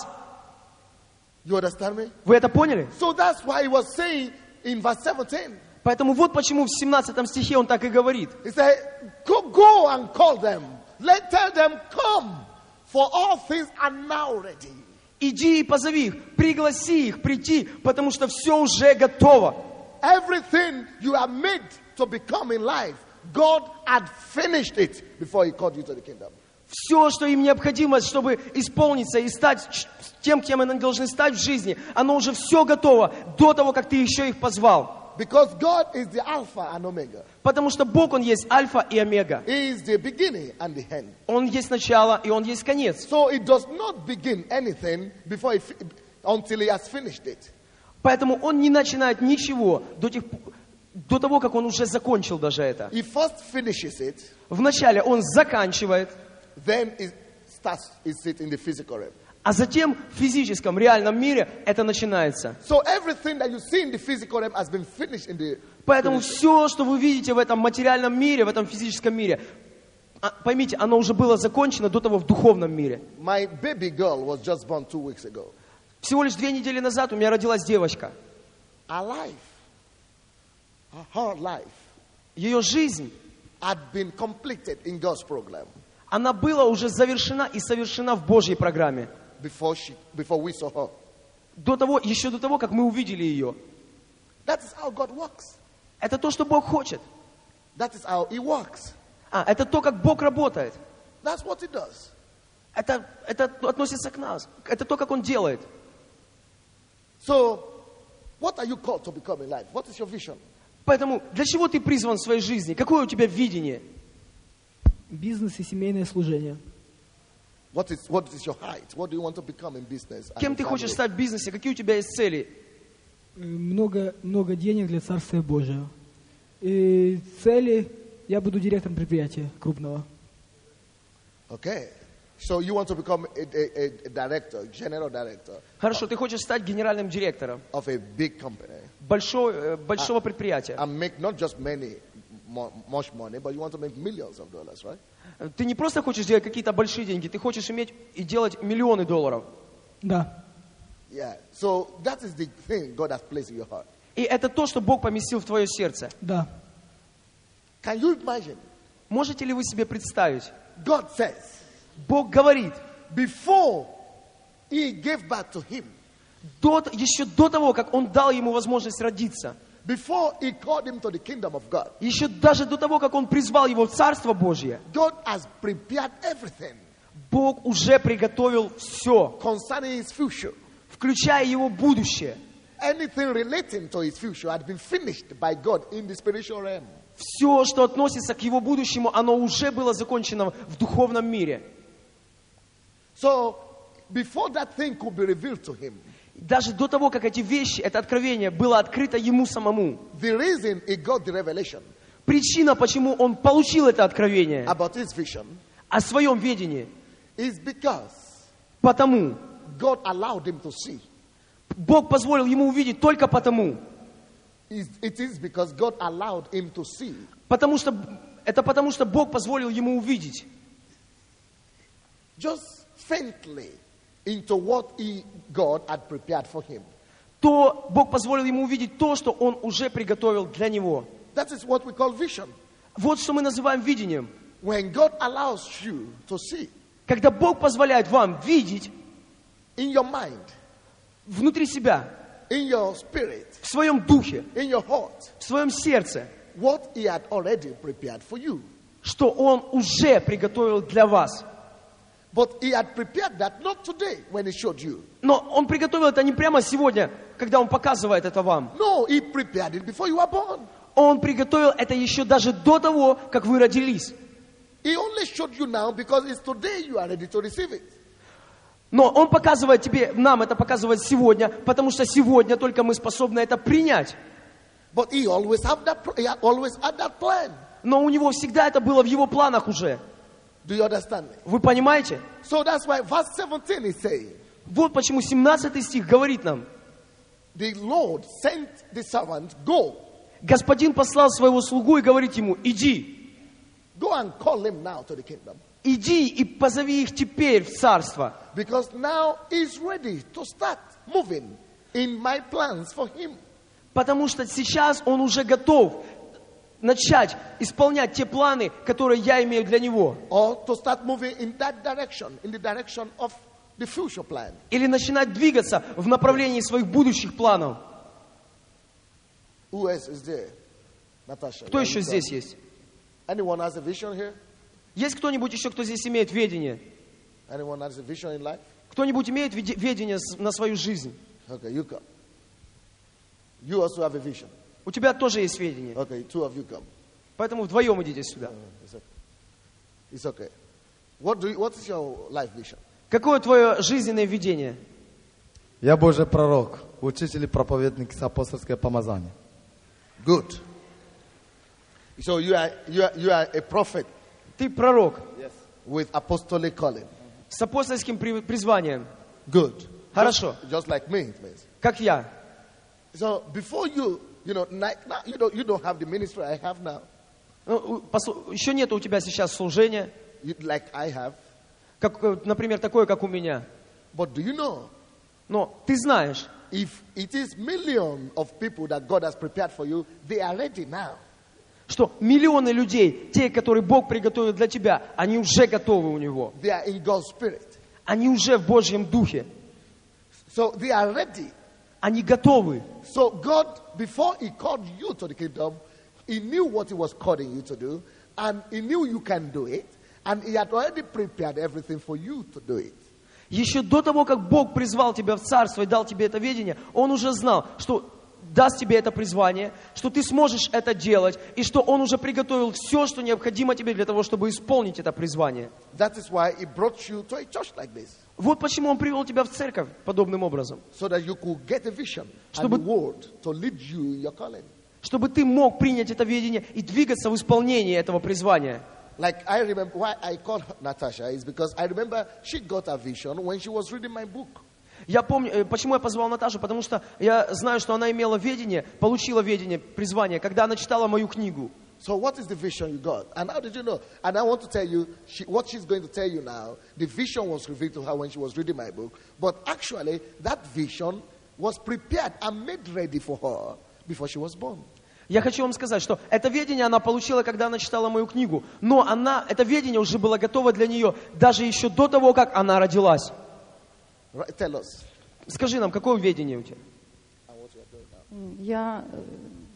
A: You understand me?
B: Вы это поняли?
A: So that's why He was saying in verse seventeen,
B: Поэтому вот почему в семнадцатом стихе Он так и говорит.
A: He said, go, go and call them. Let tell them come, for all things are now ready.
B: Иди и позови их, пригласи их прийти, потому что все уже готово.
A: Everything you are made to become in life, God had finished it before He called you to the kingdom.
B: Все, что им необходимо, чтобы исполниться и стать ч- тем, кем они должны стать в жизни, оно уже все готово до того, как ты еще их позвал.
A: Because God is the Alpha and Omega.
B: Потому что Бог, Он есть альфа и омега.
A: He is the beginning and the end.
B: Он есть начало и Он есть конец.
A: So it does not begin anything before he, fi- until He has finished it.
B: Поэтому Он не начинает ничего до, тех, п- до того, как Он уже закончил даже это.
A: He first finishes it,
B: Вначале Он заканчивает,
A: then it starts its it in the physical realm.
B: а затем в физическом, реальном мире это начинается.
A: So everything that you see in the physical realm has been finished in the
B: Поэтому
A: spiritual.
B: все, что вы видите в этом материальном мире, в этом физическом мире, а, поймите, оно уже было закончено до того в духовном мире.
A: My baby girl was just born two weeks ago.
B: Всего лишь две недели назад у меня родилась девочка.
A: Her life, her life
B: Ее жизнь,
A: had been completed in God's program
B: она была уже завершена и совершена в Божьей программе.
A: before she, before we saw her.
B: До того, еще до того, как мы увидели ее.
A: That is how God works.
B: Это то, что Бог хочет.
A: That is how He works.
B: А, это то, как Бог работает.
A: That's what He does.
B: Это, это относится к нас. Это то, как Он делает.
A: So, what are you called to become in life? What is your vision?
B: Поэтому для чего ты призван в своей жизни? Какое у тебя видение?
C: Бизнес и семейное служение.
A: What is, what is your height? What do you want to become in business? and
B: Кем
A: in
B: ты хочешь
A: family?
B: стать в бизнесе? Какие у тебя есть цели?
C: Э, Много, много денег для Царствия Божьего. И цели, я буду директором предприятия крупного.
A: Okay. So you want to become a, a, a director, general director
B: Хорошо, ты хочешь стать генеральным директором
A: of a big company
B: большого, э, большого предприятия.
A: and make not just many, mo- much money, but you want to make millions of dollars, right?
B: Ты не просто хочешь делать какие-то большие деньги, ты хочешь иметь и делать миллионы долларов.
C: Да.
A: Yeah. So that is the thing God has placed in your heart.
B: И это то, что Бог поместил в твое сердце.
C: Да.
A: Can you imagine?
B: Можете ли вы себе представить?
A: God says,
B: Бог говорит,
A: before He gave birth to him,
B: до, еще до того, как Он дал ему возможность родиться,
A: Before he called him to the kingdom of God,
B: Еще даже до того, как Он призвал его в Царство Божье,
A: God has prepared everything
B: Бог уже приготовил все,
A: concerning his future.
B: включая его будущее.
A: Anything relating to his future had been finished by God in the spiritual realm.
B: Все, что относится к его будущему, оно уже было закончено в духовном мире.
A: So, before that thing could be revealed to him,
B: Даже до того, как эти вещи, это откровение было открыто ему самому.
A: the reason he got the revelation
B: Причина, почему он получил это откровение
A: about his vision
B: о своем видении,
A: is because
B: потому
A: God allowed him to see.
B: Бог позволил ему увидеть только потому,
A: Is- It is because God allowed him to see.
B: потому что это потому что Бог позволил ему увидеть
A: Just faintly into what he, God had prepared for him.
B: то Бог позволил ему увидеть то, что Он уже приготовил для него.
A: That is what we call vision.
B: Вот что мы называем видением.
A: When God allows you to see
B: Когда Бог позволяет вам видеть
A: in your mind,
B: внутри себя,
A: in your spirit,
B: в своем духе,
A: in your heart,
B: в своем сердце,
A: what he had already prepared for you.
B: что Он уже приготовил для вас.
A: But he had prepared that not today when he showed you.
B: Но Он приготовил это не прямо сегодня, когда Он показывает это вам.
A: No, he prepared it before you were born.
B: Он приготовил это еще даже до того, как вы родились.
A: He only showed you now because it's today you are ready to receive it.
B: Но Он показывает тебе, нам это показывает сегодня, потому что сегодня только мы способны это принять.
A: But he always have that. He had always had that plan.
B: Но у Него всегда это было в Его планах уже.
A: Do you understand me?
B: Вы понимаете?
A: So that's why verse seventeen is saying,
B: Вот почему семнадцатый стих говорит нам:
A: the Lord sent the servant, go,
B: Господин послал своего слугу и говорит ему: иди,
A: go and call him now to the kingdom.
B: иди и позови их теперь в царство.
A: Because now he's ready to start moving in my plans for him.
B: Потому что сейчас он уже готов начать исполнять те планы, которые я имею для него.
A: Or to start moving in that direction, in the direction of the future plan.
B: Или начинать двигаться в направлении своих будущих планов.
A: Who else is there? Natasha.
B: Кто
A: where
B: еще
A: you
B: здесь
A: from?
B: есть?
A: Anyone has a vision here?
B: Есть кто-нибудь еще, кто здесь имеет ведение?
A: Anyone has a vision in life?
B: Кто-нибудь имеет веде- ведение с- на свою жизнь?
A: Okay, you come. You also have a vision.
B: У тебя тоже есть ведение.
A: Okay, two of you come.
B: Поэтому вдвоем идите сюда.
A: Uh, It's okay. It's okay. What do you, what is your life vision?
B: Какое твое жизненное видение?
D: Я Божий пророк, учитель и проповедник с апостольское помазание.
A: Good. So you are you are you are a prophet
B: Ты пророк
A: with apostolic calling.
B: с апостольским при- призванием,
A: Good.
B: Хорошо.
A: Just, just like me, it means.
B: как я.
A: So before you, you know, like now you don't you don't have the ministry I have now,
B: Ну, у- послу- Еще нет у тебя сейчас служения,
A: you, like I have.
B: как, э, например, такое, как у меня.
A: But do you know,
B: Но ты знаешь,
A: if it is millions of people that God has prepared for you, they are ready now.
B: что миллионы людей, те, которые Бог приготовил для тебя, они уже готовы у Него.
A: They are in God's spirit.
B: Они уже в Божьем Духе.
A: So they are ready.
B: Они готовы.
A: So God, before He called you to the kingdom, He knew what He was calling you to do, and He knew you can do it, and He had already prepared everything for you to do it.
B: Еще до того, как Бог призвал тебя в царство и дал тебе это видение, Он уже знал, что даст тебе это призвание, что ты сможешь это делать, и что Он уже приготовил все, что необходимо тебе для того, чтобы исполнить это призвание.
A: That is why He brought you to a church like this,
B: Вот почему Он привел тебя в церковь подобным образом.
A: so that you could get a vision
B: Чтобы-
A: and the word to lead you in your calling.
B: Чтобы ты мог принять это видение и двигаться в исполнении этого призвания.
A: Like I remember why I called her Natasha is because I remember she got a vision when she was reading my book.
B: Я помню, э, почему я позвал Наташу, потому что я знаю, что она имела ведение, получила ведение, призвание, когда она читала мою книгу.
A: So what is the vision you got? And how did you know? And I want to tell you, she, what she's going to tell you now, the vision was revealed to her when she was reading my book. But actually, that vision was prepared and made ready for her before she was born.
B: Я хочу вам сказать, что это ведение она получила, когда она читала мою книгу. Но она, это ведение уже было готово для нее даже еще до того, как она родилась.
A: Right? Tell us.
B: Скажи нам, какое ведение у тебя?
E: Я э,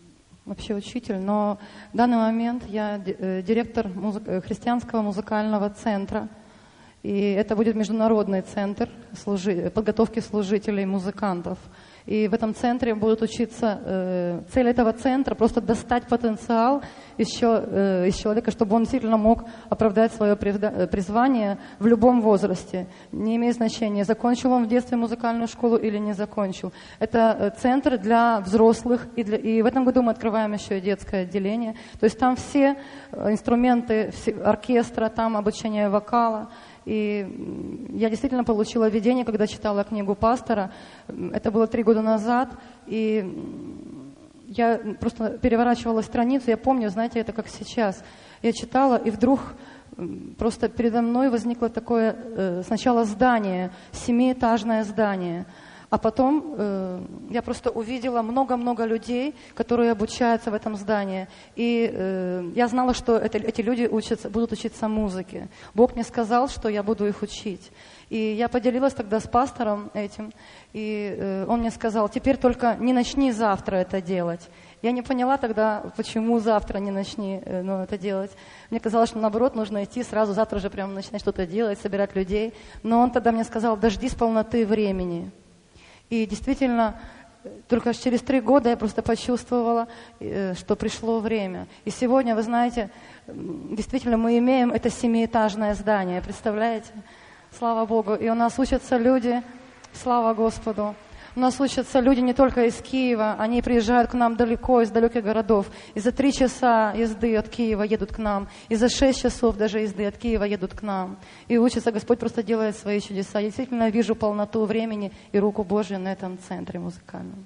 E: вообще учитель, но в данный момент я директор музык- христианского музыкального центра. И это будет международный центр служи- подготовки служителей, музыкантов. И в этом центре будут учиться, э, цель этого центра просто достать потенциал еще, э, из человека, чтобы он действительно мог оправдать свое привда- призвание в любом возрасте. Не имеет значения, закончил он в детстве музыкальную школу или не закончил. Это э, центр для взрослых, и, для, и в этом году мы открываем еще и детское отделение. То есть там все э, инструменты все, оркестра, там обучение вокала. И я действительно получила видение, когда читала книгу пастора. Это было три года назад. И я просто переворачивала страницу. Я помню, знаете, это как сейчас. Я читала, и вдруг просто передо мной возникло такое сначала здание, семиэтажное здание. А потом э, я просто увидела много-много людей, которые обучаются в этом здании. И э, я знала, что это, эти люди учатся, будут учиться музыке. Бог мне сказал, что я буду их учить. И я поделилась тогда с пастором этим. И э, он мне сказал, теперь только не начни завтра это делать. Я не поняла тогда, почему завтра не начни э, ну, это делать. Мне казалось, что наоборот, нужно идти сразу, завтра же прямо начинать что-то делать, собирать людей. Но он тогда мне сказал, дождись полноты времени. И действительно, только через три года я просто почувствовала, что пришло время. И сегодня, вы знаете, действительно мы имеем это семиэтажное здание, представляете? Слава Богу. И у нас учатся люди, слава Господу. У нас учатся люди не только из Киева, они приезжают к нам далеко, из далеких городов. И за три часа езды от Киева едут к нам, и за шесть часов даже езды от Киева едут к нам. И учатся, Господь просто делает свои чудеса. Я действительно вижу полноту времени и руку Божью на этом центре музыкальном.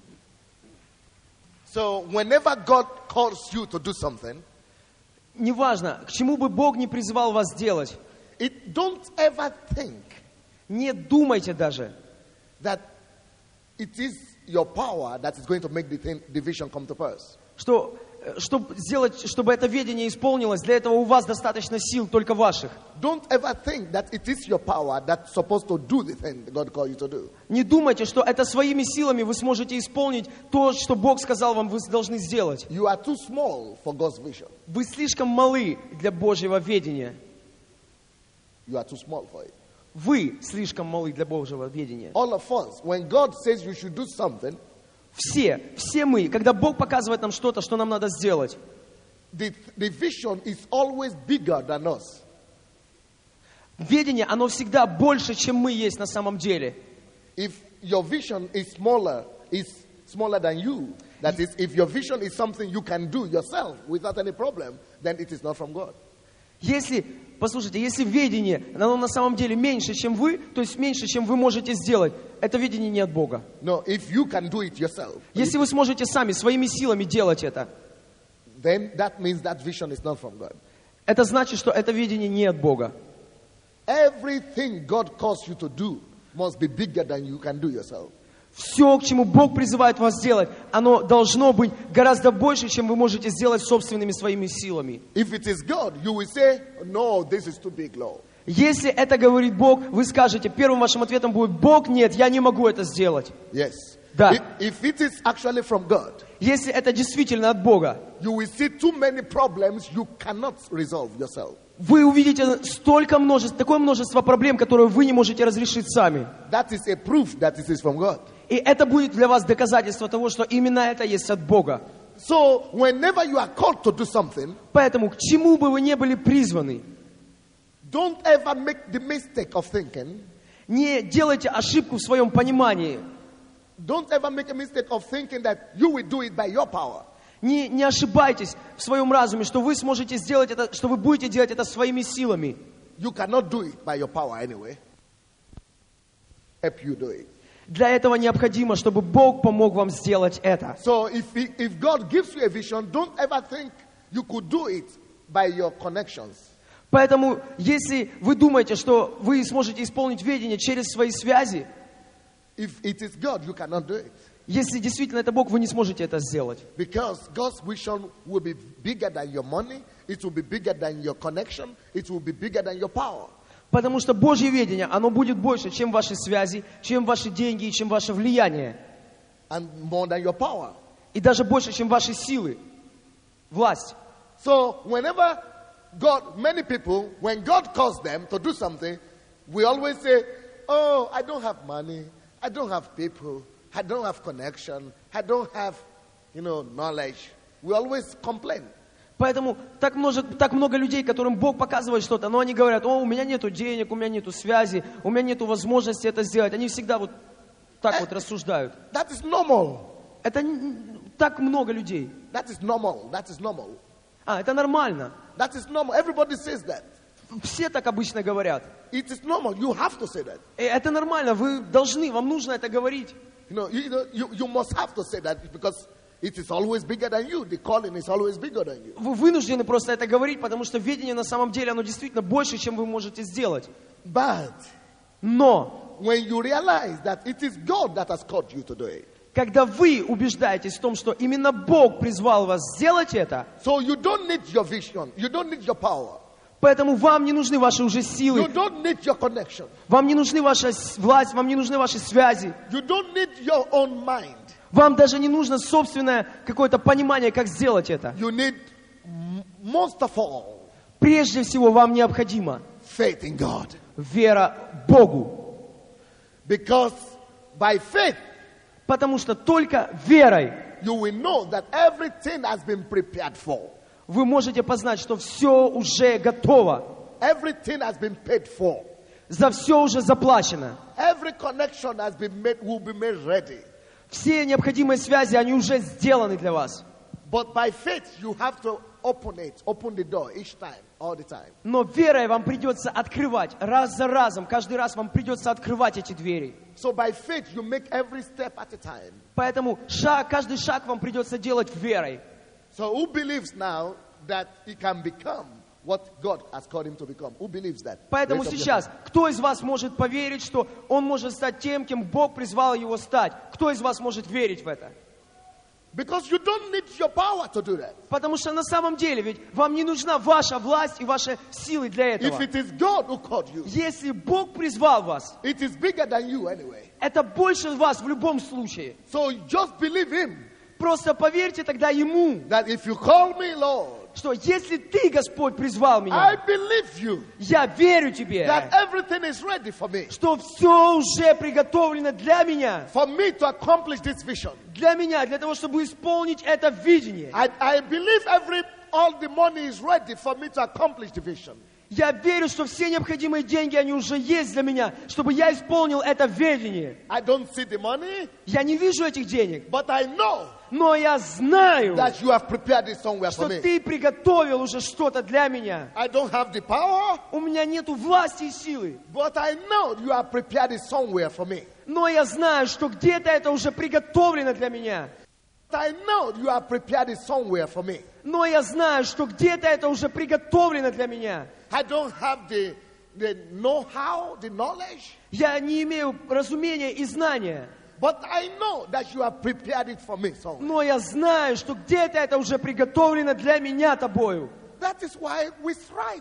A: So whenever God calls you to do something,
B: Неважно, к чему бы Бог не призывал вас делать,
A: it, don't ever think
B: не думайте даже,
A: that it is your power that is going to make the, thing, the vision come to pass.
B: что чтобы сделать, чтобы это видение исполнилось, для этого у вас достаточно сил, только ваших.
A: Don't ever think that it is your power that's supposed to do the thing that God called you to do.
B: Не думайте, что это своими силами вы сможете исполнить то, что Бог сказал вам, вы должны сделать.
A: You are too small for God's vision.
B: Вы слишком малы для Божьего ведения.
A: You are too small for it.
B: Вы слишком малы для Божьего ведения.
A: All of us, when God says you should do something,
B: Все, все мы, когда Бог показывает нам что-то, что нам надо сделать,
A: the, the vision is always bigger than us.
B: ведение, оно всегда больше, чем мы есть на самом деле.
A: If your vision is smaller, is smaller than you, that is, if your vision is something you can do yourself without any problem, then it is not from God.
B: Если, послушайте, если видение, оно на самом деле меньше, чем вы, то есть меньше, чем вы можете сделать, это видение не от Бога.
A: No, if you can do it yourself,
B: Если вы сможете сами, своими силами делать это,
A: then that means that vision is not from God.
B: это значит, что это видение не от Бога.
A: Everything God calls you to do must be bigger than you can do yourself.
B: Все, к чему Бог призывает вас сделать, оно должно быть гораздо больше, чем вы можете сделать собственными своими силами.
A: If it is God, you will say, no, this is too big, Lord.
B: Если это говорит Бог, вы скажете, первым вашим ответом будет: Бог, нет, я не могу это сделать.
A: Yes.
B: Да.
A: If, if it is actually from God,
B: Если это действительно от Бога,
A: you will see too many problems you cannot resolve yourself.
B: вы увидите столько множеств, такое множество проблем, которые вы не можете разрешить сами.
A: That is a proof that it is from God.
B: И это будет для вас доказательство того, что именно это есть от Бога.
A: So, whenever you are called to do something,
B: Поэтому, к чему бы вы ни были призваны,
A: don't ever make the mistake of thinking,
B: не делайте ошибку в своем понимании.
A: don't ever make a mistake of thinking that you will do it by your power.
B: Не, не ошибайтесь в своем разуме, что вы сможете сделать это, что вы будете делать это своими силами.
A: You cannot do it by your power anyway. Help you do it.
B: Для этого необходимо, чтобы Бог помог вам сделать это.
A: So if, he, if God gives you a vision, don't ever think you could do it by your connections.
B: Поэтому, если вы думаете, что вы сможете исполнить видение через свои связи,
A: If it is God, you cannot do it.
B: если действительно это Бог, вы не сможете это сделать.
A: Because God's vision will be bigger than your money, it will be bigger than your connection, it will be bigger than your power.
B: Потому что Божье видение, оно будет больше, чем ваши связи, чем ваши деньги и чем ваше влияние.
A: And more than your power.
B: И даже больше, чем ваши силы. Власть.
A: So whenever God, many people, when God calls them to do something, we always say, oh, I don't have money, I don't have people, I don't have connection, I don't have, you know, knowledge. We always complain.
B: Поэтому так, множит, так много людей, которым Бог показывает что-то, но они говорят, о, у меня нету денег, у меня нету связи, у меня нету возможности это сделать. Они всегда вот так вот рассуждают.
A: That is normal.
B: Это н- так много людей.
A: That is normal. That is normal.
B: А, это нормально.
A: That is normal. Everybody says that.
B: Все так обычно говорят.
A: It is normal. You have to say that.
B: И это нормально, вы должны, вам нужно это говорить.
A: You know, you, you know, you, you must have to say that because it is always bigger than you. The calling is always bigger than you.
B: Вы вынуждены просто это говорить, потому что видение на самом деле, оно действительно больше, чем вы можете сделать.
A: But
B: Но,
A: when you realize that it is God that has called you to do it,
B: когда вы убеждаетесь в том, что именно Бог призвал вас сделать это,
A: so you don't need your vision, you don't need your power,
B: поэтому вам не нужны ваши уже
A: you
B: силы,
A: don't need your connection,
B: вам не нужны ваша с- власть, вам не нужны ваши связи,
A: you don't need your own mind.
B: вам даже не нужно собственное какое-то понимание, как сделать это.
A: You need, m- most of all,
B: Прежде всего, вам необходима
A: faith in God.
B: вера Богу,
A: Because by faith,
B: потому что только верой
A: you will know that everything has been prepared for.
B: вы можете познать, что все уже готово,
A: Everything has been paid for.
B: за все уже заплачено.
A: Every connection has been made, will be made ready.
B: Все необходимые связи, они уже сделаны для вас.
A: But by faith, you have to open it, open the door each time, all the time.
B: Но верой вам придется открывать раз за разом, каждый раз вам придется открывать эти двери.
A: So by faith, you make every step at a time.
B: Поэтому шаг, каждый шаг вам придется делать верой.
A: So who believes now that he can become what God has called him to become? Who believes that?
B: Поэтому
A: Raise up your
B: сейчас,
A: hand.
B: кто из вас может поверить, что он может стать тем, кем Бог призвал его стать? Кто из вас может верить в это?
A: Because you don't need your power to do that.
B: Потому что на самом деле ведь вам не нужна ваша власть и ваши силы для
A: If
B: этого.
A: it is God who called you,
B: Если Бог призвал вас,
A: it is bigger than you anyway.
B: это больше вас в любом случае.
A: So just believe him
B: Просто поверьте тогда Ему,
A: that if you call me Lord,
B: что если Ты, Господь, призвал
A: I
B: меня,
A: believe you
B: я верю Тебе,
A: that everything is ready for me.
B: что все уже приготовлено для меня,
A: For me to accomplish this vision.
B: для меня, для того, чтобы исполнить это видение.
A: I, I believe every all the money is ready for me to accomplish the vision.
B: Я верю, что все необходимые деньги, они уже есть для меня, чтобы я исполнил это видение.
A: I don't see the money,
B: Я не вижу этих денег,
A: but I know
B: но я знаю,
A: that you have prepared it somewhere for
B: что
A: me.
B: Ты приготовил уже что-то для меня.
A: I don't have the power,
B: У меня нету власти и силы,
A: but I know you have prepared it somewhere for me.
B: но я знаю, что где-то это уже приготовлено для меня.
A: I know you have prepared it somewhere for me.
B: Но я знаю, что где-то это уже приготовлено для меня.
A: I don't have the, the know-how, the knowledge,
B: Я не имею разумения и знания,
A: but I know that you have prepared it for me somewhere.
B: но я знаю, что где-то это уже приготовлено для меня тобою.
A: That is why we strive.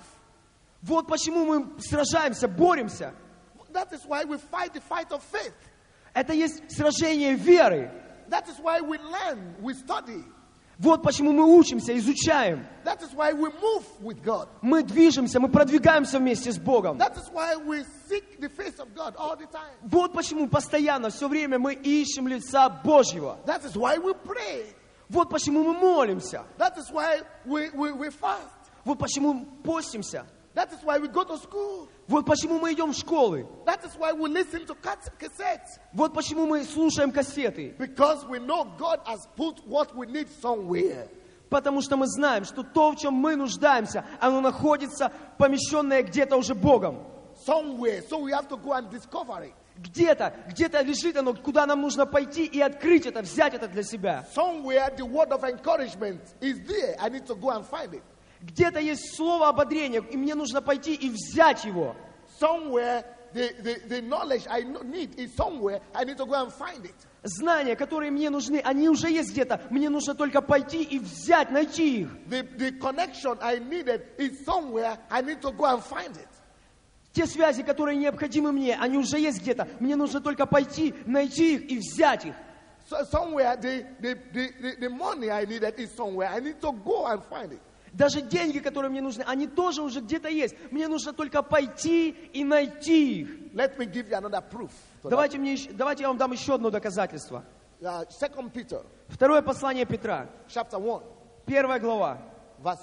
B: Вот почему мы сражаемся, боремся.
A: That is why we fight the fight of faith.
B: Это есть сражение веры.
A: That is why we learn, we study.
B: Вот почему мы учимся, изучаем.
A: That is why we move with God.
B: Мы движемся, мы продвигаемся вместе с Богом.
A: That is why we seek the face of God all the time.
B: Вот почему постоянно, все время мы ищем лица Божьего.
A: That is why we pray.
B: Вот почему мы молимся.
A: That is why we, we, we fast.
B: Вот почему постимся.
A: That is why we go to school.
B: Вот почему мы идем в школы.
A: That is why we listen to cas- cassettes.
B: Вот почему мы слушаем кассеты.
A: Because we know God has put what we need somewhere.
B: Потому что мы знаем, что то, в чем мы нуждаемся, оно находится помещенное где-то уже Богом.
A: Somewhere. So we have to go and discover it.
B: Где-то, где-то лежит оно, куда нам нужно пойти и открыть это, взять это для себя.
A: Somewhere the word of encouragement is there. I need to go and find it.
B: Где-то есть слово ободрения, и мне нужно пойти и взять его.
A: Somewhere the, the, the knowledge I no- need is somewhere. I need to go and find it.
B: Знания, которые мне нужны, они уже есть где-то. Мне нужно только пойти и взять, найти их.
A: The, the connection I needed is somewhere. I need to go and find it.
B: Те связи, которые необходимы мне, они уже есть где-то. Мне нужно только пойти, найти их и взять их.
A: so, somewhere, the, the, the, the, the money I needed is somewhere. I need to go and find it.
B: Даже деньги, которые мне нужны, они тоже уже где-то есть. Мне нужно только пойти и найти их.
A: Let me give you another proof. to
B: Давайте, мне, еще- давайте я вам дам еще одно доказательство.
A: that. Uh, Second Peter,
B: Второе послание Петра,
A: chapter one,
B: первая глава,
A: verse,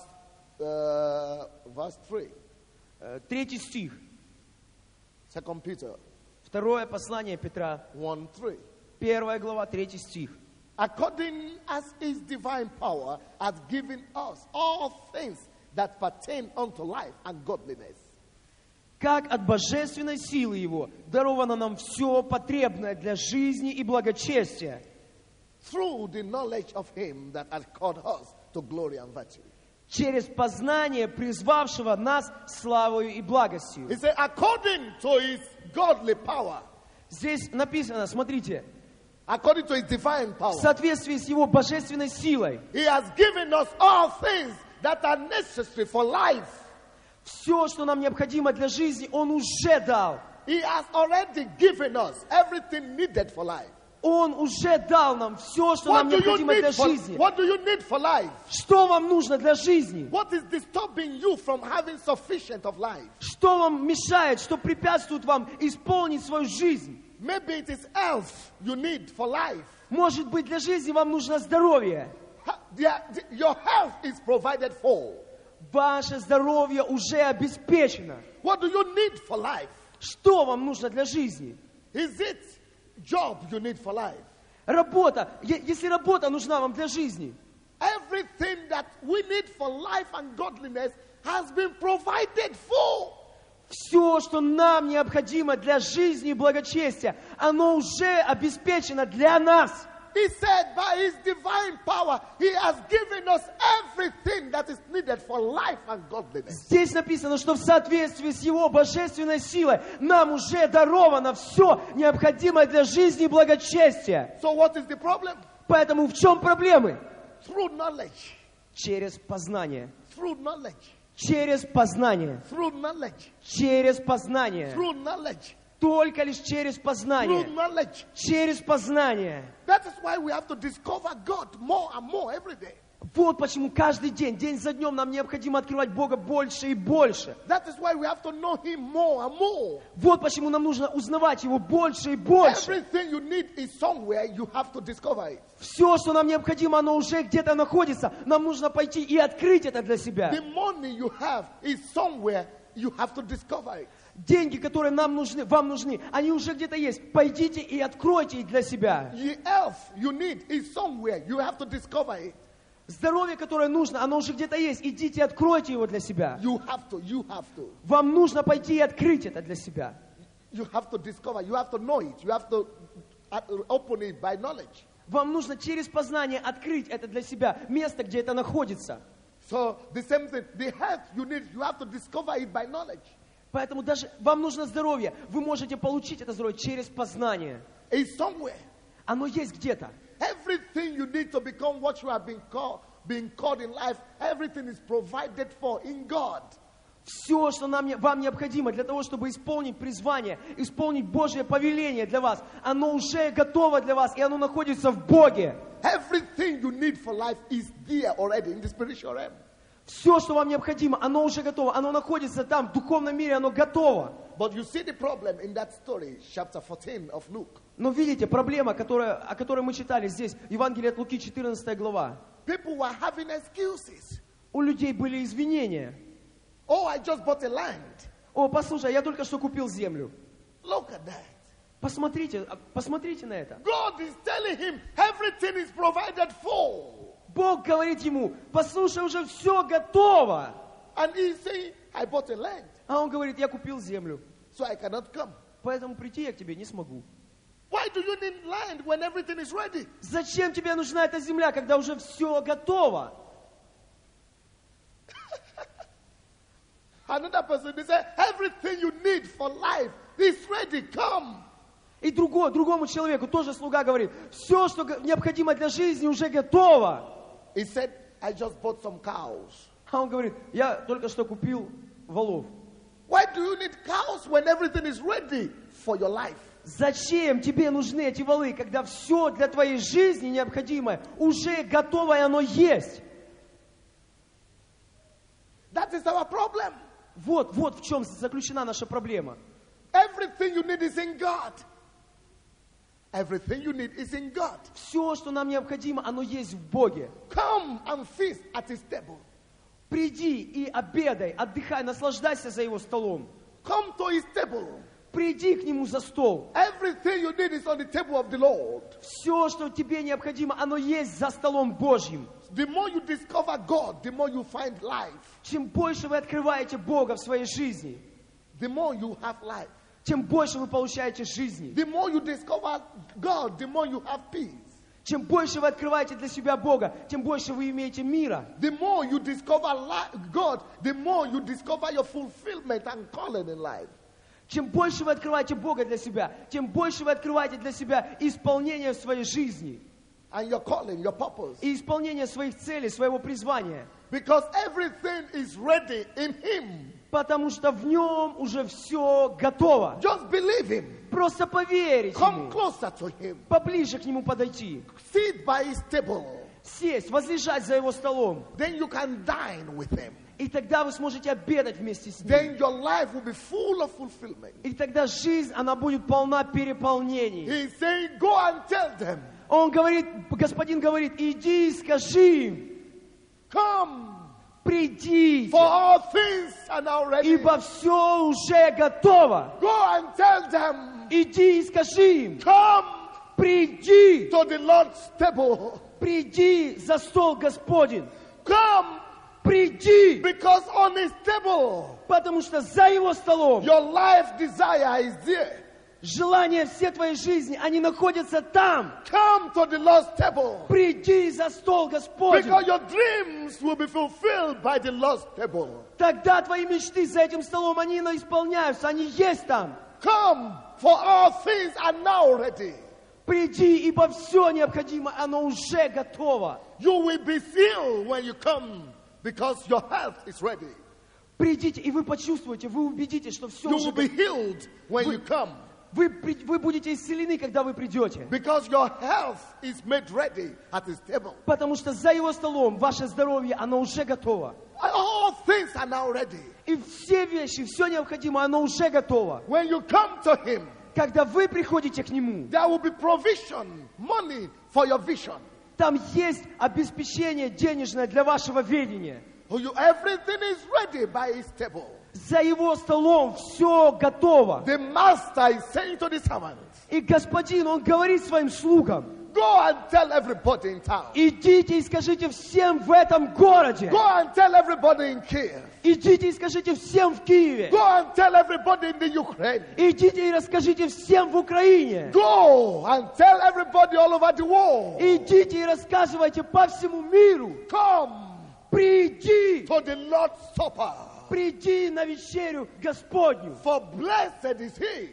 A: uh, verse three.
B: э, третий стих.
A: Second Peter
B: Второе послание Петра,
A: one, three.
B: первая глава, третий стих.
A: According as his divine power has given us all things that pertain unto life and godliness.
B: Как от божественной силы Его даровано нам все потребное для жизни и благочестия,
A: Through the knowledge of him that has called us to glory and virtue.
B: через познание призвавшего нас славою и благостью.
A: He said, according to his godly power,
B: Здесь написано, смотрите,
A: according to his divine
B: в
A: power,
B: соответствии с Его божественной силой,
A: he has given us all things that are necessary for life.
B: все, что нам необходимо для жизни, Он уже дал.
A: He has already given us everything needed for life.
B: Он уже дал нам все, что
A: What
B: нам
A: do you
B: необходимо для
A: need for,
B: жизни.
A: what do you need for life?
B: Что вам нужно для жизни?
A: What is disturbing you from having sufficient of life?
B: Что вам мешает, что препятствует вам исполнить свою жизнь?
A: Maybe it is health you need for life.
B: Может быть, для жизни вам нужно здоровье.
A: Ha- the- the- Your health is provided for.
B: Ваше здоровье уже обеспечено.
A: What do you need for life?
B: Что вам нужно для жизни?
A: Is it job you need for life?
B: Работа. Е- Если работа нужна вам для жизни,
A: Everything that we need for life and godliness has been provided for.
B: все, что нам необходимо для жизни и благочестия, оно уже обеспечено для нас.
A: He said by his divine power, he has given us everything that is needed for life and godliness.
B: Здесь написано, что в соответствии с Его божественной силой нам уже даровано все необходимое для жизни и благочестия.
A: So what is the problem?
B: Поэтому в чем проблемы?
A: Through knowledge,
B: Через познание.
A: through knowledge,
B: Через познание.
A: through knowledge,
B: Через познание.
A: through knowledge,
B: Только лишь через
A: through
B: познание.
A: knowledge.
B: Через познание.
A: That is why we have to discover God more and more every day.
B: Вот почему каждый день, день за днем нам необходимо открывать Бога больше и больше.
A: That is why we have to know him more and more.
B: Вот почему нам нужно узнавать Его больше и больше.
A: Everything you need is somewhere, you have to discover it.
B: Все, что нам необходимо, оно уже где-то находится. Нам нужно пойти и открыть это для себя.
A: The money you have is somewhere, you have to discover it.
B: Деньги, которые нам нужны, вам нужны, они уже где-то есть. Пойдите и откройте их для себя.
A: The health you need is somewhere, you have to discover it.
B: Здоровье, которое нужно, оно уже где-то есть. Идите и откройте его для себя.
A: You have to, you have to.
B: Вам нужно пойти и открыть это для себя.
A: You have to discover, you have to know it, you have to uh, open it by knowledge.
B: Вам нужно через познание открыть это для себя. Место, где это находится.
A: So the same thing, the health you need, you have to discover it by knowledge.
B: Поэтому даже вам нужно здоровье. Вы можете получить это здоровье через познание.
A: It's somewhere.
B: Оно есть где-то.
A: Everything you need to become what you have been called, being called in life, everything is provided for in God.
B: Все, что нам, не- вам необходимо для того, чтобы исполнить призвание, исполнить Божье повеление для вас, оно уже готово для вас, и оно находится в Боге.
A: Everything you need for life is there already in the spiritual realm.
B: Все, что вам необходимо, оно уже готово. Оно находится там, в духовном мире, оно готово.
A: But you see the problem in that story, chapter fourteen of Luke.
B: Но видите, проблема, которая, о которой мы читали здесь, Евангелие от Луки, четырнадцатая глава.
A: People were having excuses.
B: У людей были извинения.
A: Oh, I just bought a land.
B: О, послушай, я только что купил землю.
A: Look at that.
B: Посмотрите, а, посмотрите на это.
A: God is telling him everything is provided for.
B: Бог говорит ему, послушай, уже все готово.
A: And he's saying, I bought a land,
B: А он говорит, я купил землю,
A: so I cannot come.
B: поэтому прийти я к тебе не смогу.
A: Why do you need land when everything is ready?
B: Зачем тебе нужна эта земля, когда уже все готово?
A: Another person, they say, everything you need for life is ready, come.
B: И другой, другому человеку тоже слуга говорит, все, что го- необходимо для жизни, уже готово.
A: He said, I just bought some cows.
B: А он говорит, я только что купил волов.
A: Why do you need cows when everything is ready for your life?
B: Зачем тебе нужны эти валы, когда все для твоей жизни необходимое уже готово и оно есть?
A: That is our problem.
B: Вот, вот в чем заключена наша проблема.
A: Everything you need is in God. Everything you need is in God.
B: Все, что нам необходимо, оно есть в Боге.
A: Come and feast at His table.
B: Приди и обедай, отдыхай, наслаждайся за Его столом.
A: Come to His table.
B: Приди к Нему за стол.
A: Everything you need is on the table of the Lord.
B: Все, что тебе необходимо, оно есть за столом Божьим.
A: The more you discover God, the more you find life.
B: Чем больше вы открываете Бога в своей жизни,
A: The more you have life.
B: тем больше вы получаете жизни.
A: The more you discover God, the more you have peace.
B: Чем больше вы открываете для себя Бога, тем больше вы имеете мира.
A: The more you discover li- God, the more you discover your fulfillment and calling in life.
B: Чем больше вы открываете Бога для себя, тем больше вы открываете для себя исполнение своей жизни
A: And your calling, your purpose.
B: и исполнение своих целей, своего призвания.
A: Because everything is ready in Him.
B: Потому что в Нем уже все готово.
A: Just believe Him.
B: Просто поверить
A: Come
B: Ему,
A: closer to Him.
B: поближе к Нему подойти,
A: Sit by His table.
B: сесть, возлежать за Его столом.
A: Then you can dine with Him.
B: И тогда вы сможете обедать вместе с Ним.
A: Then your life will be full of fulfillment.
B: И тогда жизнь, она будет полна переполнений.
A: He's saying, go and tell them.
B: Он говорит, Господин говорит, иди и скажи им,
A: Come,
B: придите,
A: for all things are now ready.
B: ибо все уже готово.
A: Go and tell them.
B: Иди и скажи им,
A: Come
B: приди,
A: to the Lord's table.
B: приди за стол Господень.
A: Come,
B: Приди,
A: because on His table,
B: потому что за Его столом
A: your life desire is there.
B: желания все твоей жизни, они находятся там.
A: Come to the Lord's table.
B: Приди за стол Господень.
A: Because your dreams will be fulfilled by the Lord's table.
B: Тогда твои мечты за этим столом, они исполняются, они есть там.
A: Come, for all things are now ready.
B: Приди, ибо все необходимое, оно уже готово.
A: You will be filled when you come because your health is ready.
B: Придите, и вы почувствуете, вы убедите, что все
A: You
B: уже
A: will be
B: готово.
A: healed when you come
B: Вы, при- вы будете исцелены, когда вы придете.
A: because your health is made ready at His table.
B: Потому что за Его столом ваше здоровье, оно уже готово.
A: All things are now ready.
B: И все вещи, все необходимое, оно уже готово.
A: When you come to Him,
B: Когда вы приходите к Нему,
A: there will be provision, money for your vision.
B: там есть обеспечение денежное для вашего ведения.
A: You, everything is ready by His table.
B: За Его столом все готово.
A: The master is saying to the servants,
B: И Господин, Он говорит своим слугам,
A: go and tell everybody in town.
B: идите и скажите всем в этом городе.
A: Go and tell everybody in Kiev.
B: Идите и скажите всем в Киеве.
A: Go and tell everybody in the Ukraine.
B: Идите и расскажите всем в Украине.
A: Go and tell everybody all over the world.
B: Идите и рассказывайте по всему миру.
A: Come
B: Приди,
A: to the Lord's Supper.
B: приди на вечерю Господню.
A: For blessed is He.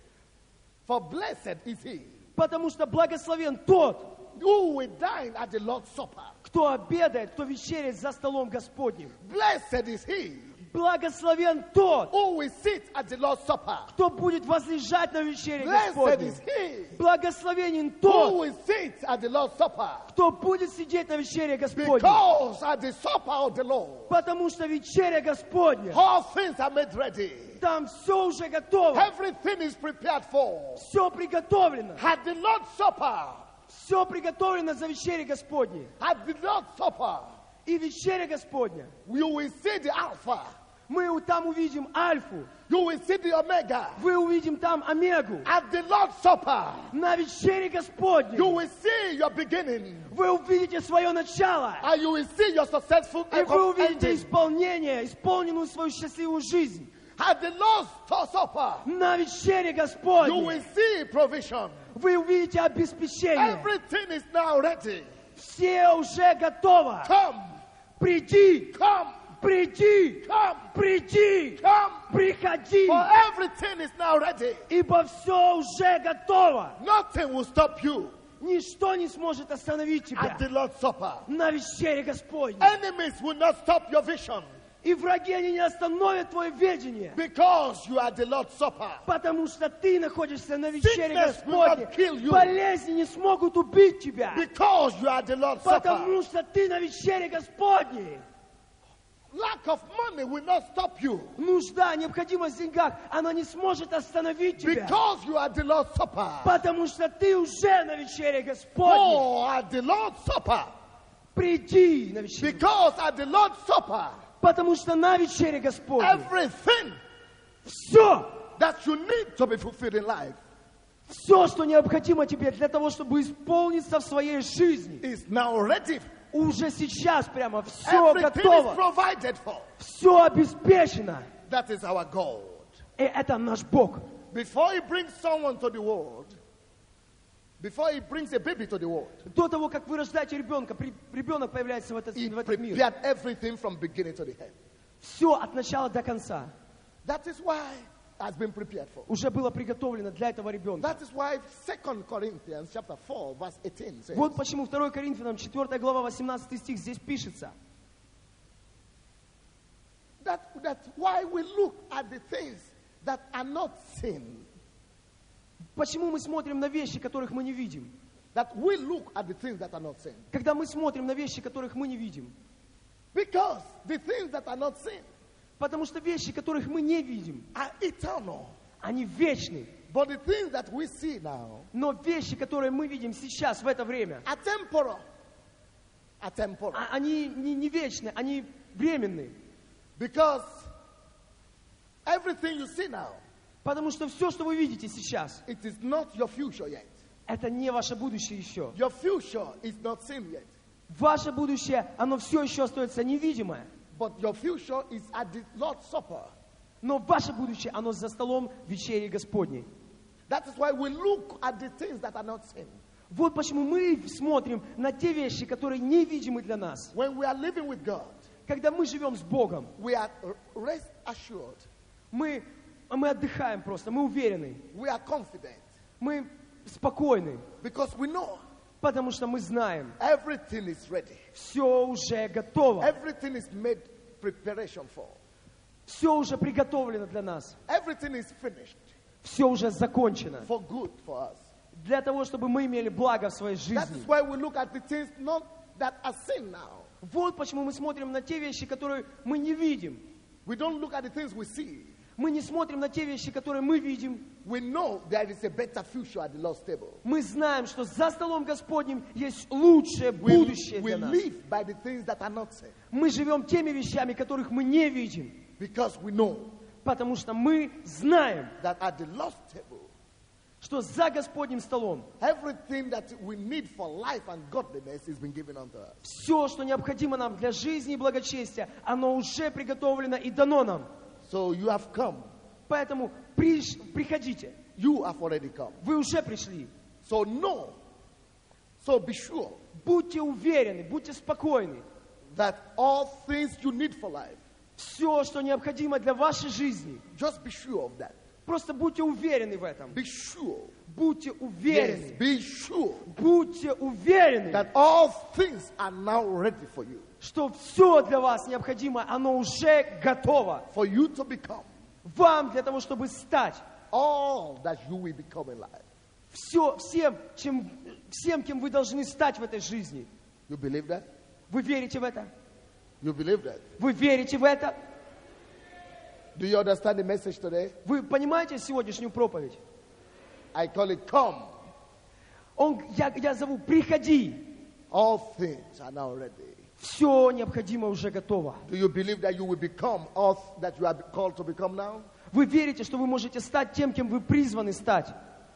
A: For blessed is He
B: Потому что благословен тот,
A: who will dine at the Lord's Supper.
B: кто обедает, кто вечеряет за столом Господним.
A: Blessed is He
B: Благословен тот,
A: who will sit at the Lord's Supper.
B: кто будет возлежать на вечере
A: Blessed
B: Господней.
A: is He
B: Благословенен
A: who
B: тот,
A: will sit at the Lord's Supper.
B: кто будет сидеть на вечере Господней.
A: Because at the supper of the Lord,
B: Потому что вечеря Господня,
A: all things are made ready.
B: там все уже готово,
A: Everything is prepared for.
B: все приготовлено.
A: At the Lord's Supper,
B: Все приготовлено за вечерей Господней.
A: at the Lord's Supper,
B: И вечеря Господня.
A: you will see the Alpha.
B: Мы у- там увидим Альфу.
A: You will see the Omega.
B: Вы увидим там Омегу.
A: At the Lord's Supper,
B: На вечере
A: you
B: Господней
A: will see your beginning.
B: вы увидите свое начало.
A: And you will see your successful
B: И вы увидите
A: ending.
B: исполнение, исполненную свою счастливую жизнь.
A: At the Lord's Supper,
B: На вечере
A: you
B: Господней
A: will see provision.
B: вы увидите обеспечение.
A: Everything is now ready.
B: Все уже готово.
A: Come,
B: Приди,
A: come,
B: приди,
A: come,
B: приди,
A: come.
B: приходи,
A: For everything is now ready.
B: ибо все уже готово.
A: Nothing will stop you
B: Ничто не сможет остановить тебя
A: at the Lord's Supper.
B: на вечере Господней.
A: Enemies will not stop your vision.
B: И враги, они не остановят твое видение.
A: Because you are the Lord's Supper.
B: Потому что ты находишься на вечере
A: Sickness will not kill
B: Господней.
A: you.
B: Болезни не смогут убить тебя.
A: Because you are the Lord's Supper.
B: Потому что ты на вечере Господней.
A: Lack of money will not stop you.
B: Нужда, необходимость в деньгах, она не сможет остановить тебя.
A: Because you are the Lord's Supper.
B: Потому что ты уже на вечере Господней.
A: Oh, at the Lord's Supper.
B: Приди на вечерю.
A: Because at the Lord's Supper,
B: Потому что на вечере Господней
A: everything
B: все,
A: that you need to be fulfilled in life
B: все, что необходимо тебе для того, чтобы исполниться в своей жизни,
A: is now ready.
B: уже сейчас прямо все
A: Everything is
B: готово,
A: provided for.
B: все обеспечено.
A: That is our God.
B: И это наш Бог.
A: Before He brings someone to the world, before He brings a baby to the world,
B: До того, как вы рождаете ребенка, при- ребенок появляется в, этот,
A: He
B: в этот мир.
A: prepared everything from beginning to the end.
B: Все от начала до конца
A: That is why it has been prepared for.
B: уже было приготовлено для этого ребенка.
A: That is why Second Corinthians chapter four, verse eighteen says,
B: Вот почему второе Коринфянам четвёртая глава восемнадцатый стих здесь пишется.
A: that, that's why we look at the things that are not seen.
B: Почему мы смотрим на вещи, которых мы не видим?
A: That we look at the things that are not seen.
B: Когда мы смотрим на вещи, которых мы не видим.
A: Because the things that are not seen
B: Потому что вещи, которых мы не видим,
A: are eternal.
B: они вечны.
A: But the things that we see now
B: Но вещи, которые мы видим сейчас, в это время,
A: are temporal. Are temporal.
B: а- они не, не вечны, они временны.
A: Because everything you see now,
B: Потому что все, что вы видите сейчас,
A: it is not your future yet.
B: это не ваше будущее еще.
A: Your future is not seen yet.
B: Ваше будущее, оно все еще остается невидимое.
A: But your future is at the Lord's Supper.
B: Но ваше будущее, оно за столом вечери Господней.
A: That is why we look at the things that are not seen.
B: Вот почему мы смотрим на те вещи, которые невидимы для нас.
A: When we are living with God,
B: Когда мы живем с Богом,
A: we are rest assured.
B: мы, мы отдыхаем просто, мы уверены,
A: We are confident.
B: мы спокойны,
A: Because we know
B: потому что мы знаем,
A: everything is ready.
B: все уже готово,
A: Everything is made preparation for.
B: все уже приготовлено для нас,
A: Everything is finished
B: все уже закончено,
A: for good for us.
B: для того, чтобы мы имели благо в своей
A: That
B: жизни.
A: is why we look at the things not that are seen now.
B: Вот почему мы смотрим на те вещи, которые мы не видим.
A: We don't look at the things we see.
B: Мы не смотрим на те вещи, которые мы видим.
A: We know there is a better future at the Lord's table.
B: Мы знаем, что за столом Господним есть лучшее
A: We,
B: будущее
A: we
B: для нас.
A: live by the things that are not seen.
B: Мы живем теми вещами, которых мы не видим,
A: Because we know
B: потому что мы знаем,
A: that at the Lord's table,
B: что за Господним столом
A: everything that we need for life and godliness is been given unto us.
B: все, что необходимо нам для жизни и благочестия, оно уже приготовлено и дано нам.
A: So you have come.
B: Поэтому приш- приходите.
A: You have already come.
B: Вы уже пришли.
A: So know. So be sure
B: Будьте уверены, будьте спокойны.
A: that all things you need for life,
B: Все, что необходимо для вашей жизни,
A: just be sure of that.
B: просто будьте уверены в этом.
A: Be sure.
B: Будьте
A: Yes,
B: уверены.
A: be sure
B: Будьте уверены,
A: that all things are now ready for you.
B: что все для вас необходимое, оно уже готово.
A: For you to become
B: Вам для того, чтобы стать
A: all that you will become in life.
B: все, всем, чем, всем, кем вы должны стать в этой жизни.
A: You believe that?
B: Вы верите в это?
A: You believe that?
B: Вы верите в это?
A: Do you understand the message today?
B: Вы понимаете сегодняшнюю проповедь?
A: I call it come.
B: Он, я, я зову «приходи».
A: All things are now ready.
B: Все необходимо уже готово.
A: Do you believe that you will become all that you are called to become now?
B: Вы верите, что вы можете стать тем, кем вы призваны стать?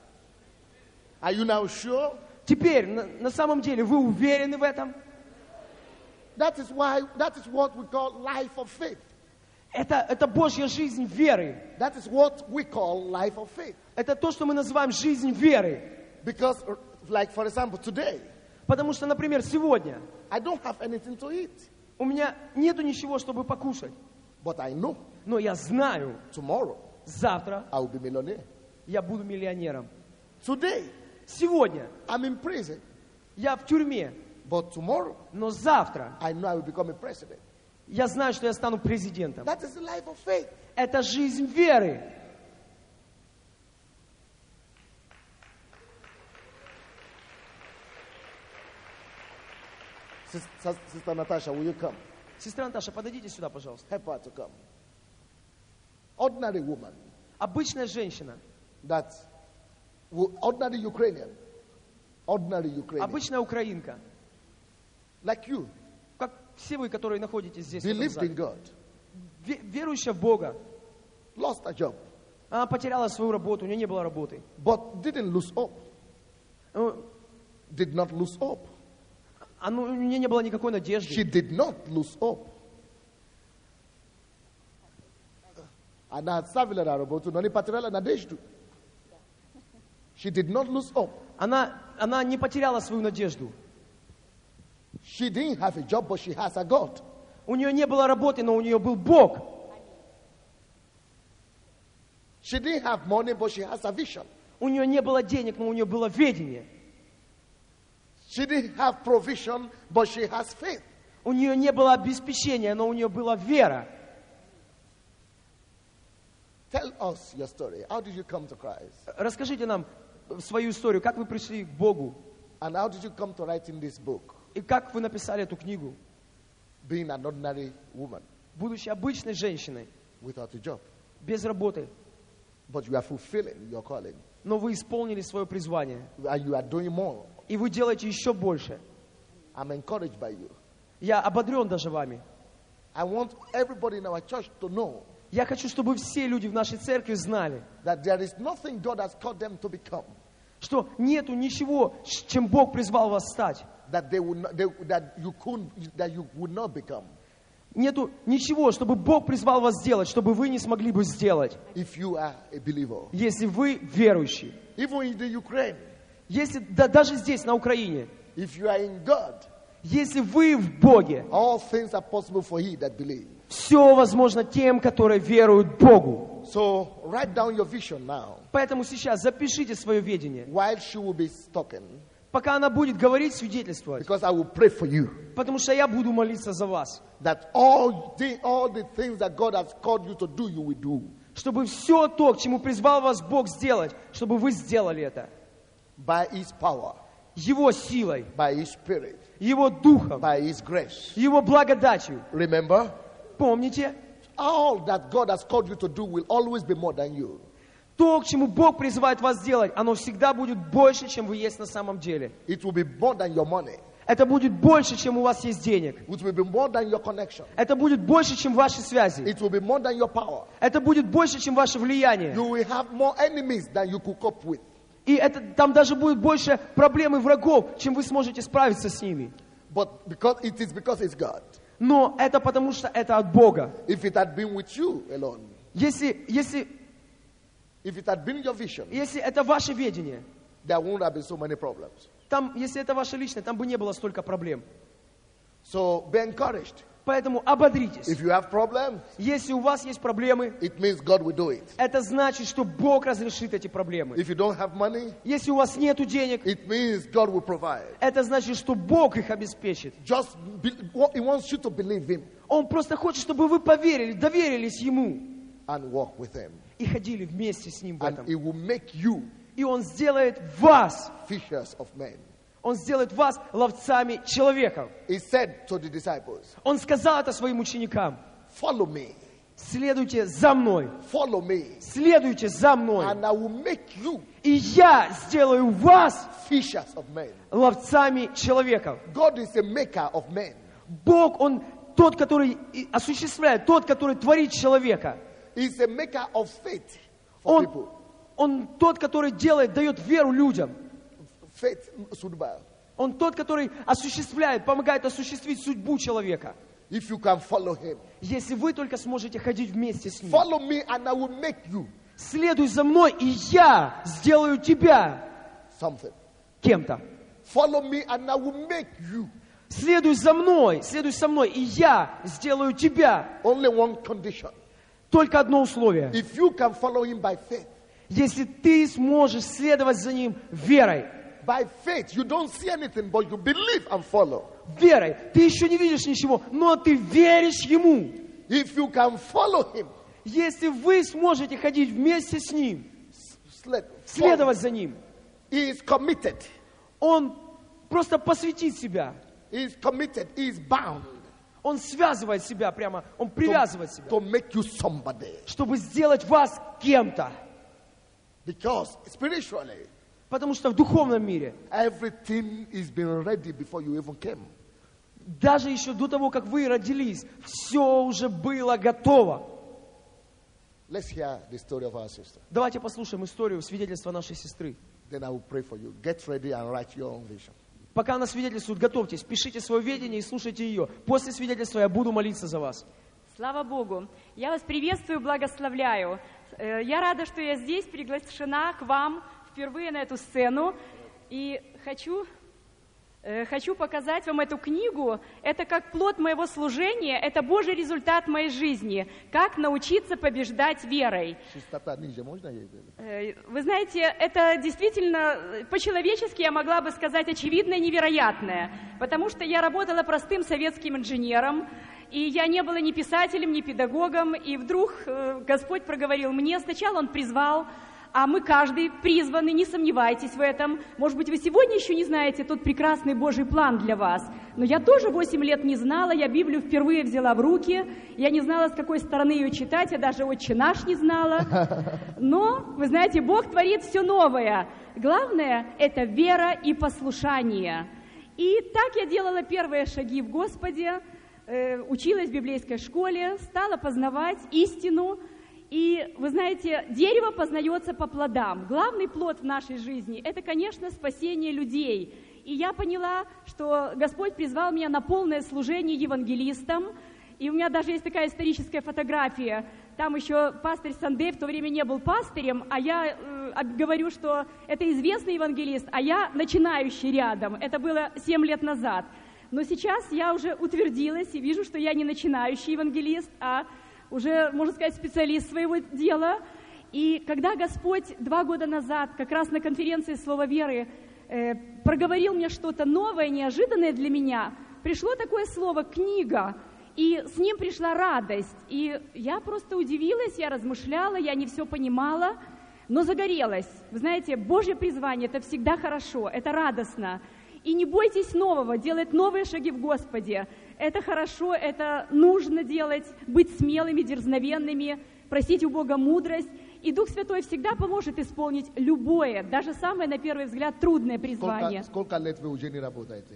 A: Are you now sure?
B: Теперь, на, на самом деле, вы уверены в этом?
A: That is why, that is what we call life of faith.
B: Это, это Божья жизнь веры.
A: That is what we call life of faith.
B: Это то, что мы называем жизнь веры.
A: Because, uh, like for example, today,
B: Потому что, например, сегодня
A: I don't have anything to eat.
B: у меня нету ничего, чтобы покушать.
A: But I know
B: Но я знаю,
A: tomorrow
B: завтра
A: I will be millionaire.
B: я буду миллионером.
A: Today,
B: Сегодня
A: I'm in prison.
B: я в тюрьме,
A: But tomorrow,
B: но завтра
A: I know I will become a president.
B: Я знаю, что я стану президентом.
A: That is the life of faith.
B: Это жизнь веры.
A: Sister, Sister Natasha, will you come?
B: Сестра Наташа, подойдите сюда, пожалуйста.
A: Help her to come. Ordinary woman.
B: Обычная женщина.
A: That ordinary Ukrainian. Ordinary Ukrainian.
B: Обычная украинка.
A: Like you.
B: Как все вы, которые находитесь здесь. в этом
A: Believed
B: зале.
A: in God.
B: Ве- Верующая в Бога.
A: Lost a job.
B: Она потеряла свою работу, у нее не было работы.
A: But didn't lose hope.
B: Ну,
A: Did not lose hope.
B: а ну, у нее не было никакой надежды.
A: She did not lose hope. Она оставила на работу, но не потеряла надежду. She did not lose hope.
B: Она, она не потеряла свою надежду.
A: She didn't have a job, but she has a God.
B: У нее не было работы, но у нее был Бог.
A: She didn't have money, but she has a vision.
B: У нее не было денег, но у нее было ведение.
A: She didn't have provision, but she has faith.
B: У нее не было обеспечения, но у нее была вера.
A: Tell us your story. How did you come to Christ?
B: Расскажите нам свою историю, как вы пришли к Богу,
A: And how did you come to write in this book?
B: и как вы написали эту книгу,
A: Being an ordinary woman
B: будучи обычной женщиной,
A: without a job.
B: без работы,
A: But you are fulfilling your calling.
B: но вы исполнили свое призвание,
A: And you are doing more.
B: и вы делаете еще больше.
A: I'm encouraged by you.
B: Я ободрен даже вами.
A: I want everybody in our church to know
B: Я хочу, чтобы все люди в нашей церкви знали,
A: that there is nothing God has called them to become
B: что нету ничего, с чем Бог призвал вас стать.
A: that they would not, they, that you couldn't, that you would not become
B: Нету ничего, чтобы Бог призвал вас сделать, чтобы вы не смогли бы сделать,
A: if you are a believer.
B: если вы верующий.
A: Even in the Ukraine,
B: Если да, даже здесь, на Украине,
A: if you are in God,
B: если вы в Боге,
A: all things are possible for he that believe.
B: все возможно тем, которые веруют Богу.
A: So write down your vision now.
B: Поэтому сейчас запишите свое видение.
A: While she will be talking,
B: Пока она будет говорить, свидетельствовать.
A: because I will pray for you
B: Потому что я буду молиться за вас.
A: that all the all the things that God has called you to do, you will do
B: Чтобы все то, к чему призвал вас Бог сделать, чтобы вы сделали это.
A: by His power,
B: Его силой,
A: by His Spirit,
B: Его духом,
A: by His grace.
B: Его благодатью.
A: Remember,
B: Помните,
A: all that God has called you to do will always be more than you.
B: то, к чему Бог призывает вас сделать, оно всегда будет больше, чем вы есть на самом деле.
A: It will be more than your money.
B: Это будет больше, чем у вас есть денег.
A: It will be more than your connection.
B: Это будет больше, чем ваши связи.
A: It will be more than your power.
B: Это будет больше, чем ваше влияние.
A: You will have more enemies than you could cope with.
B: И это, там даже будет больше проблем и врагов, чем вы сможете справиться с ними.
A: But because it is because it's God.
B: Но это потому, что это от Бога.
A: If it had been with you alone,
B: Если, если,
A: if it had been your vision,
B: если это ваше видение,
A: there wouldn't have been so many problems.
B: там, если это ваше личное, там бы не было столько проблем.
A: So be encouraged.
B: Поэтому ободритесь.
A: If you have problems,
B: Если у вас есть проблемы,
A: it means God will do it.
B: это значит, что Бог разрешит эти проблемы.
A: If you don't have money,
B: Если у вас нет денег,
A: it means God will provide.
B: это значит, что Бог их обеспечит.
A: Just be, He wants you to believe Him
B: Он просто хочет, чтобы вы поверили, доверились Ему
A: and walk with Him.
B: и ходили вместе с Ним в
A: And
B: этом.
A: He will make you
B: И Он сделает вас,
A: fishers of men.
B: Он сделает вас ловцами человеков.
A: He said to the disciples,
B: Он сказал это своим ученикам.
A: follow me,
B: Следуйте за мной.
A: follow me,
B: Следуйте за мной.
A: and I will make you
B: И я сделаю вас
A: fishers of men.
B: ловцами человеков.
A: God is a maker of men.
B: Бог, Он тот, который и осуществляет, тот, который творит человека.
A: He's a maker of faith for
B: Он,
A: people.
B: он тот, который делает, дает веру людям.
A: Faith, судьба.
B: Он тот, который осуществляет, помогает осуществить судьбу человека.
A: If you can follow Him,
B: Если вы только сможете ходить вместе с Ним.
A: follow me, and I will make you
B: Следуй за мной, и я сделаю тебя
A: something.
B: кем-то.
A: Follow me, and I will make you.
B: Следуй за мной, следуй со мной, и я сделаю тебя.
A: Only one condition.
B: Только одно условие.
A: If you can follow Him by faith,
B: Если ты сможешь следовать за Ним верой,
A: By faith, you don't see anything, but you believe and follow.
B: Верой. Ты еще не видишь ничего, но ты веришь Ему.
A: If you can follow him,
B: Если вы сможете ходить вместе с Ним,
A: sled-
B: следовать за Ним,
A: he is committed.
B: Он просто посвятит себя.
A: He is committed. He is bound
B: Он связывает себя прямо, Он привязывает себя,
A: to make you somebody.
B: чтобы сделать вас кем-то.
A: Because spiritually,
B: Потому что в духовном мире,
A: everything is been ready before you even came.
B: даже еще до того, как вы родились, все уже было готово.
A: Let's hear the story of our sister.
B: Давайте послушаем историю свидетельства нашей сестры.
A: Then I will pray for you. Get ready and write your own vision.
B: Пока она свидетельствует, готовьтесь, пишите свое видение и слушайте ее. После свидетельства я буду молиться за вас.
F: Слава Богу! Я вас приветствую, благословляю. Э, Я рада, что я здесь, приглашена к вам впервые на эту сцену. И хочу, э, хочу показать вам эту книгу. Это как плод моего служения, это Божий результат моей жизни. Как научиться побеждать верой.
A: Sister Ниже, можно ей?
F: Э, Вы знаете, это действительно э, по-человечески, я могла бы сказать, очевидное и невероятное. Потому что я работала простым советским инженером, и я не была ни писателем, ни педагогом, и вдруг э, Господь проговорил мне, сначала Он призвал, а мы каждый призваны, не сомневайтесь в этом. Может быть, вы сегодня еще не знаете тот прекрасный Божий план для вас, но я тоже восемь лет не знала, я Библию впервые взяла в руки, я не знала, с какой стороны ее читать, я даже «Отче наш» не знала. Но, вы знаете, Бог творит все новое. Главное – это вера и послушание. И так я делала первые шаги в Господе, училась в библейской школе, стала познавать истину. И, вы знаете, дерево познается по плодам. Главный плод в нашей жизни – это, конечно, спасение людей. И я поняла, что Господь призвал меня на полное служение евангелистом. И у меня даже есть такая историческая фотография. Там еще пастырь Сандей в то время не был пастырем, а я э, говорю, что это известный евангелист, а я начинающий рядом. Это было семь лет назад. Но сейчас я уже утвердилась и вижу, что я не начинающий евангелист, а уже, можно сказать, специалист своего дела. И когда Господь два года назад, как раз на конференции «Слово веры», э, проговорил мне что-то новое, неожиданное для меня, пришло такое слово «книга», и с ним пришла радость. И я просто удивилась, я размышляла, я не все понимала, но загорелась. Вы знаете, Божье призвание – это всегда хорошо, это радостно. И не бойтесь нового, делать новые шаги в Господе. Это хорошо, это нужно делать, быть смелыми, дерзновенными, просить у Бога мудрость. И Дух Святой всегда поможет исполнить любое, даже самое, на первый взгляд, трудное призвание.
A: Сколько, сколько лет вы уже не работаете?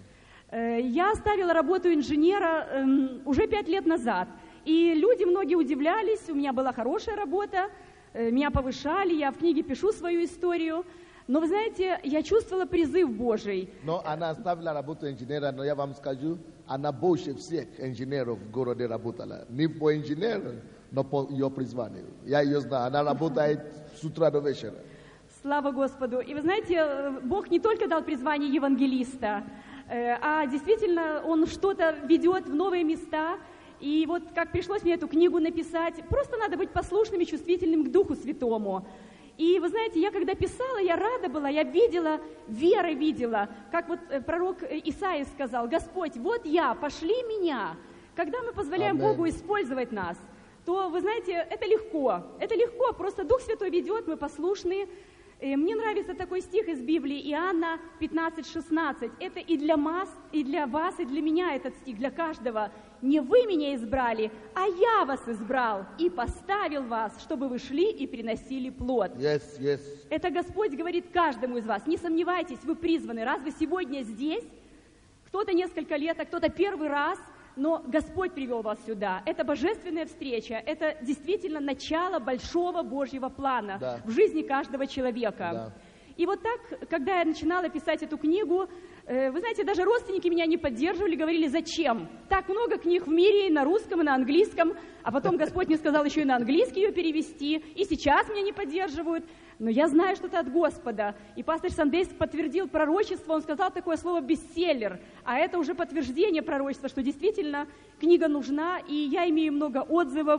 F: Я оставила работу инженера эм, уже пять лет назад. И люди многие удивлялись, у меня была хорошая работа, э, меня повышали, я в книге пишу свою историю. Но, вы знаете, я чувствовала призыв Божий.
A: Но она оставила работу инженера, но я вам скажу, она больше всех инженеров в городе работала. Не по инженеру, но по ее призванию. Я ее знаю, она работает с утра до вечера.
F: Слава Господу. И вы знаете, Бог не только дал призвание евангелиста, а действительно Он что-то ведет в новые места. И вот как пришлось мне эту книгу написать, просто надо быть послушным и чувствительным к Духу Святому. И вы знаете, я когда писала, я рада была, я видела, верой видела, как вот пророк Исаия сказал: Господь, вот я, пошли меня. Когда мы позволяем Аминь. Богу использовать нас, то, вы знаете, это легко, это легко, просто Дух Святой ведет, мы послушны. И мне нравится такой стих из Библии, Иоанна пятнадцать шестнадцать. Это и для вас, и для вас, и для меня этот стих, для каждого. Не вы меня избрали, а я вас избрал и поставил вас, чтобы вы шли и приносили плод.
A: Yes, yes.
F: Это Господь говорит каждому из вас. Не сомневайтесь, вы призваны. Раз вы сегодня здесь, кто-то несколько лет, а кто-то первый раз, но Господь привел вас сюда. Это божественная встреча, это действительно начало большого Божьего плана да. в жизни каждого человека. Да. И вот так, когда я начинала писать эту книгу, э, вы знаете, даже родственники меня не поддерживали, говорили: зачем? Так много книг в мире, и на русском, и на английском, а потом Господь мне сказал еще и на английский ее перевести, и сейчас меня не поддерживают. Но я знаю, что это от Господа. И пастор Сандей подтвердил пророчество, он сказал такое слово «бестселлер», а это уже подтверждение пророчества, что действительно книга нужна, и я имею много отзывов.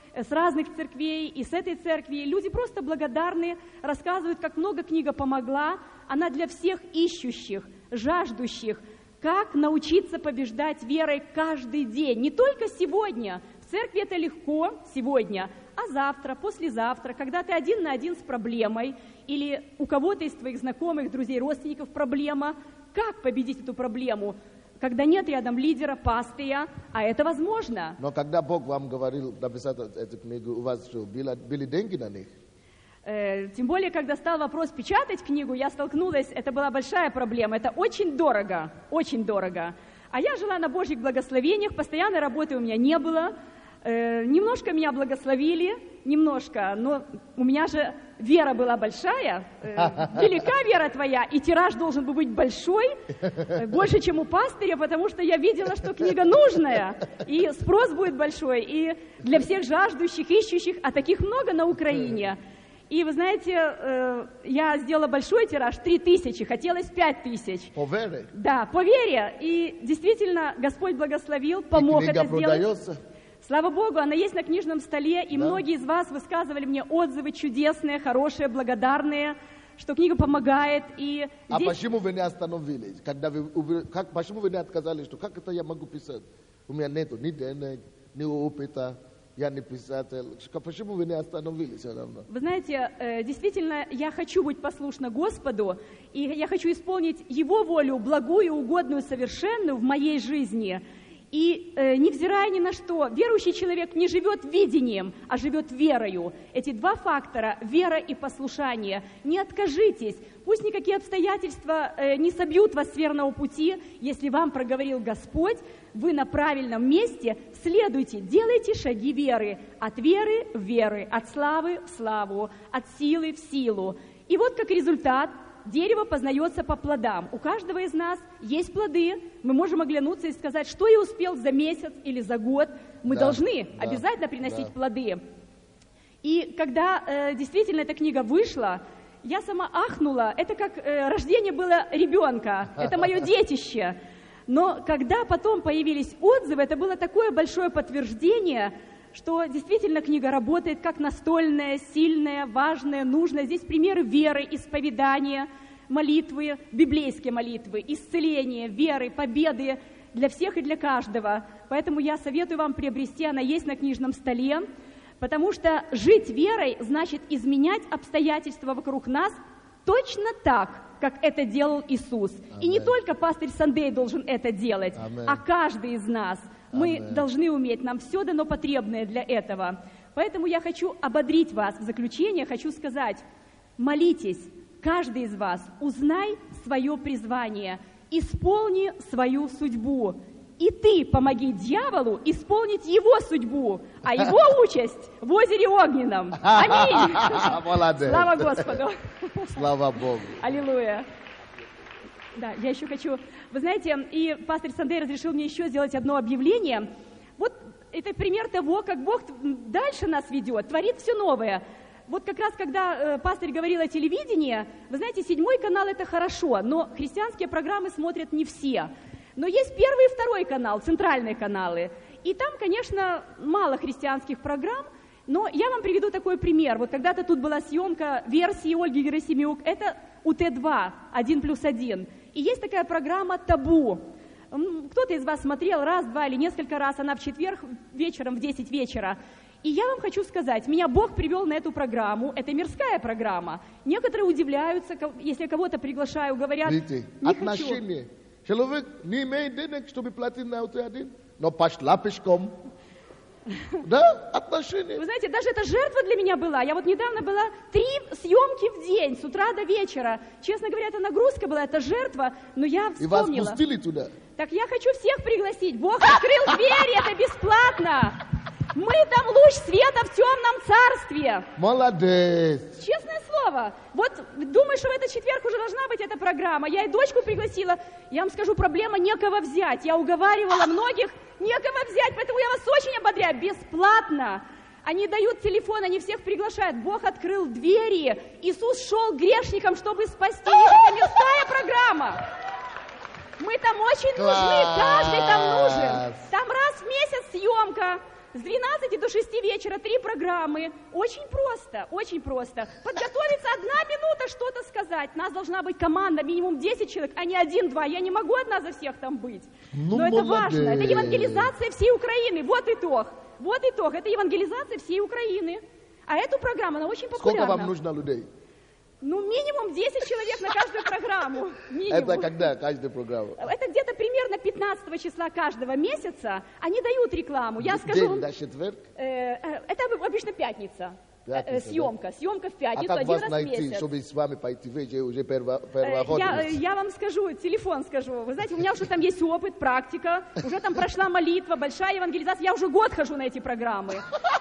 F: с разных церквей, и с этой церкви. Люди просто благодарны, рассказывают, как много книга помогла. Она для всех ищущих, жаждущих, как научиться побеждать верой каждый день. Не только сегодня. В церкви это легко сегодня, а завтра, послезавтра, когда ты один на один с проблемой, или у кого-то из твоих знакомых, друзей, родственников проблема, как победить эту проблему? Когда нет рядом лидера, пастыря, а это возможно.
A: Но когда Бог вам говорил написать эту книгу, у вас что, были, были деньги на них?
F: Э, тем более, когда стал вопрос печатать книгу, я столкнулась, это была большая проблема, это очень дорого, очень дорого. А я жила на Божьих благословениях, постоянной работы у меня не было. Э, немножко меня благословили, немножко, но у меня же вера была большая, э, велика вера твоя, и тираж должен был быть большой, э, больше, чем у пастыря, потому что я видела, что книга нужная, и спрос будет большой, и для всех жаждущих, ищущих, а таких много на Украине. И вы знаете, э, я сделала большой тираж, три тысячи, хотелось пять тысяч.
A: По вере?
F: Да, по вере, и действительно Господь благословил, помог
A: и книга
F: это сделать.
A: продается?
F: Слава Богу, она есть на книжном столе, и да. Многие из вас высказывали мне отзывы чудесные, хорошие, благодарные, что книга помогает. И
A: а
F: здесь...
A: почему вы не остановились? Когда вы, как, почему вы не отказались, что как это я могу писать? У меня нету ни денег, ни опыта, я не писатель. Почему вы не остановились?
F: Вы знаете, действительно, я хочу быть послушна Господу, и я хочу исполнить Его волю, благую, угодную, совершенную в моей жизни. И э, невзирая ни на что, верующий человек не живет видением, а живет верою. Эти два фактора, вера и послушание, не откажитесь. Пусть никакие обстоятельства э, не собьют вас с верного пути. Если вам проговорил Господь, вы на правильном месте, следуйте, делайте шаги веры. От веры в веры, от славы в славу, от силы в силу. И вот как результат. Дерево познается по плодам. У каждого из нас есть плоды. Мы можем оглянуться и сказать, что я успел за месяц или за год. Мы да, должны да, обязательно приносить да. плоды. И когда э, действительно эта книга вышла, я сама ахнула. Это как э, рождение было ребенка. Это мое детище. Но когда потом появились отзывы, это было такое большое подтверждение, что действительно книга работает как настольная, сильная, важная, нужная. Здесь примеры веры, исповедания, молитвы, библейские молитвы, исцеления, веры, победы для всех и для каждого. Поэтому я советую вам приобрести, она есть на книжном столе, потому что жить верой значит изменять обстоятельства вокруг нас точно так, как это делал Иисус. Аминь. И не только пастырь Сандей должен это делать, Аминь. А каждый из нас. Мы Аминь. Должны уметь, нам все дано потребное для этого. Поэтому я хочу ободрить вас. В заключение хочу сказать, молитесь, каждый из вас, узнай свое призвание, исполни свою судьбу. И ты помоги дьяволу исполнить его судьбу, а его участь в озере огненном. Аминь.
A: Молодец.
F: Слава Господу.
A: Слава Богу.
F: Аллилуйя. Да, я еще хочу... Вы знаете, и пастырь Сандей разрешил мне еще сделать одно объявление. Вот это пример того, как Бог дальше нас ведет, творит все новое. Вот как раз, когда э, пастырь говорил о телевидении, вы знаете, седьмой канал – это хорошо, но христианские программы смотрят не все. Но есть первый и второй канал, центральные каналы. И там, конечно, мало христианских программ, но я вам приведу такой пример. Вот когда-то тут была съемка версии Ольги Герасимюк, это У Т два, один плюс один. И есть такая программа «Табу». Кто-то из вас смотрел раз, два или несколько раз, она в четверг вечером в десять вечера. И я вам хочу сказать, меня Бог привел на эту программу, это мирская программа. Некоторые удивляются, если я кого-то приглашаю, говорят,
A: Видите,
F: не
A: отношения. Хочу. Человек не имеет денег, чтобы платить на У Т один, но пошла пешком. Да, отношения.
F: Вы знаете, даже эта жертва для меня была. Я вот недавно была три съемки в день, с утра до вечера. Честно говоря, это нагрузка была, это жертва, но я вспомнила.
A: И вас пустили туда?
F: Так я хочу всех пригласить. Бог открыл двери, это бесплатно. Мы там луч света в темном царстве.
A: Молодец.
F: Честное слово. Вот думаю, что в этот четверг уже должна быть эта программа. Я и дочку пригласила. Я вам скажу, проблема некого взять. Я уговаривала многих, некого взять. Поэтому я вас очень ободряю. Бесплатно. Они дают телефон, они всех приглашают. Бог открыл двери. Иисус шел грешникам, чтобы спасти их. Это мирская программа. Мы там очень нужны. Каждый там нужен. Там раз в месяц съемка. с двенадцати до шести вечера три программы. Очень просто, очень просто. Подготовиться одна минута, что-то сказать. Нас должна быть команда, минимум десять человек, а не один-два. Я не могу одна за всех там быть.
A: Ну,
F: Но это
A: молодец.
F: важно. Это евангелизация всей Украины. Вот итог. Вот итог. Это евангелизация всей Украины. А эту программу, она очень популярна.
A: Сколько вам нужно людей?
F: Ну, минимум десять человек на каждую программу. Минимум.
A: Это когда каждая программа?
F: Это где-то примерно пятнадцатого числа каждого месяца они дают рекламу. Я скажу
A: День
F: вам,
A: до четверг?
F: э, э, это обычно пятница.
A: Пятница,
F: Э, съемка. Съемка в
A: А
F: пятницу,
A: как
F: один
A: вас
F: раз в
A: найти,
F: месяц.
A: чтобы с вами пойти? Вы же уже перво-
F: Э,
A: первоходец.
F: Я, я вам скажу, телефон скажу. Вы знаете, у меня уже там есть опыт, практика. Уже там прошла молитва, большая евангелизация. Я уже год хожу на эти программы.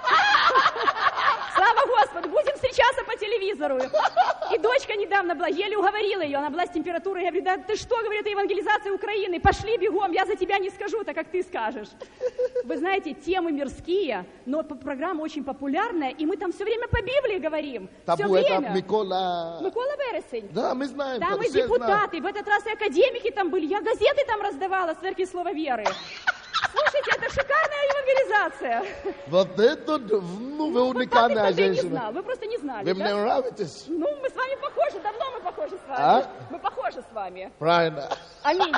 F: Слава Господу, будем встречаться по телевизору. И дочка недавно была, еле уговорила ее, она была с температурой. Я говорю, да ты что, говорит, это евангелизация Украины, пошли бегом, я за тебя не скажу, так как ты скажешь. Вы знаете, темы мирские, но п- программа очень популярная, и мы там все время по Библии говорим. Все
A: Табу, это
F: время.
A: Микола.
F: Микола Вересень.
A: Да, мы знаем.
F: Там
A: все
F: и депутаты, в этот раз и академики там были. Я газеты там раздавала с церкви Слова Веры. Слушайте, это шикарная евангелизация.
A: Знают. Вот это, ну, вы
F: Вот
A: уникальная
F: папа тогда не
A: женщина.
F: знал, вы просто не знали,
A: Вы
F: да?
A: мне нравитесь.
F: Ну, мы с вами похожи, давно мы похожи с вами.
A: А?
F: Мы похожи с вами.
A: Правильно.
F: Аминь.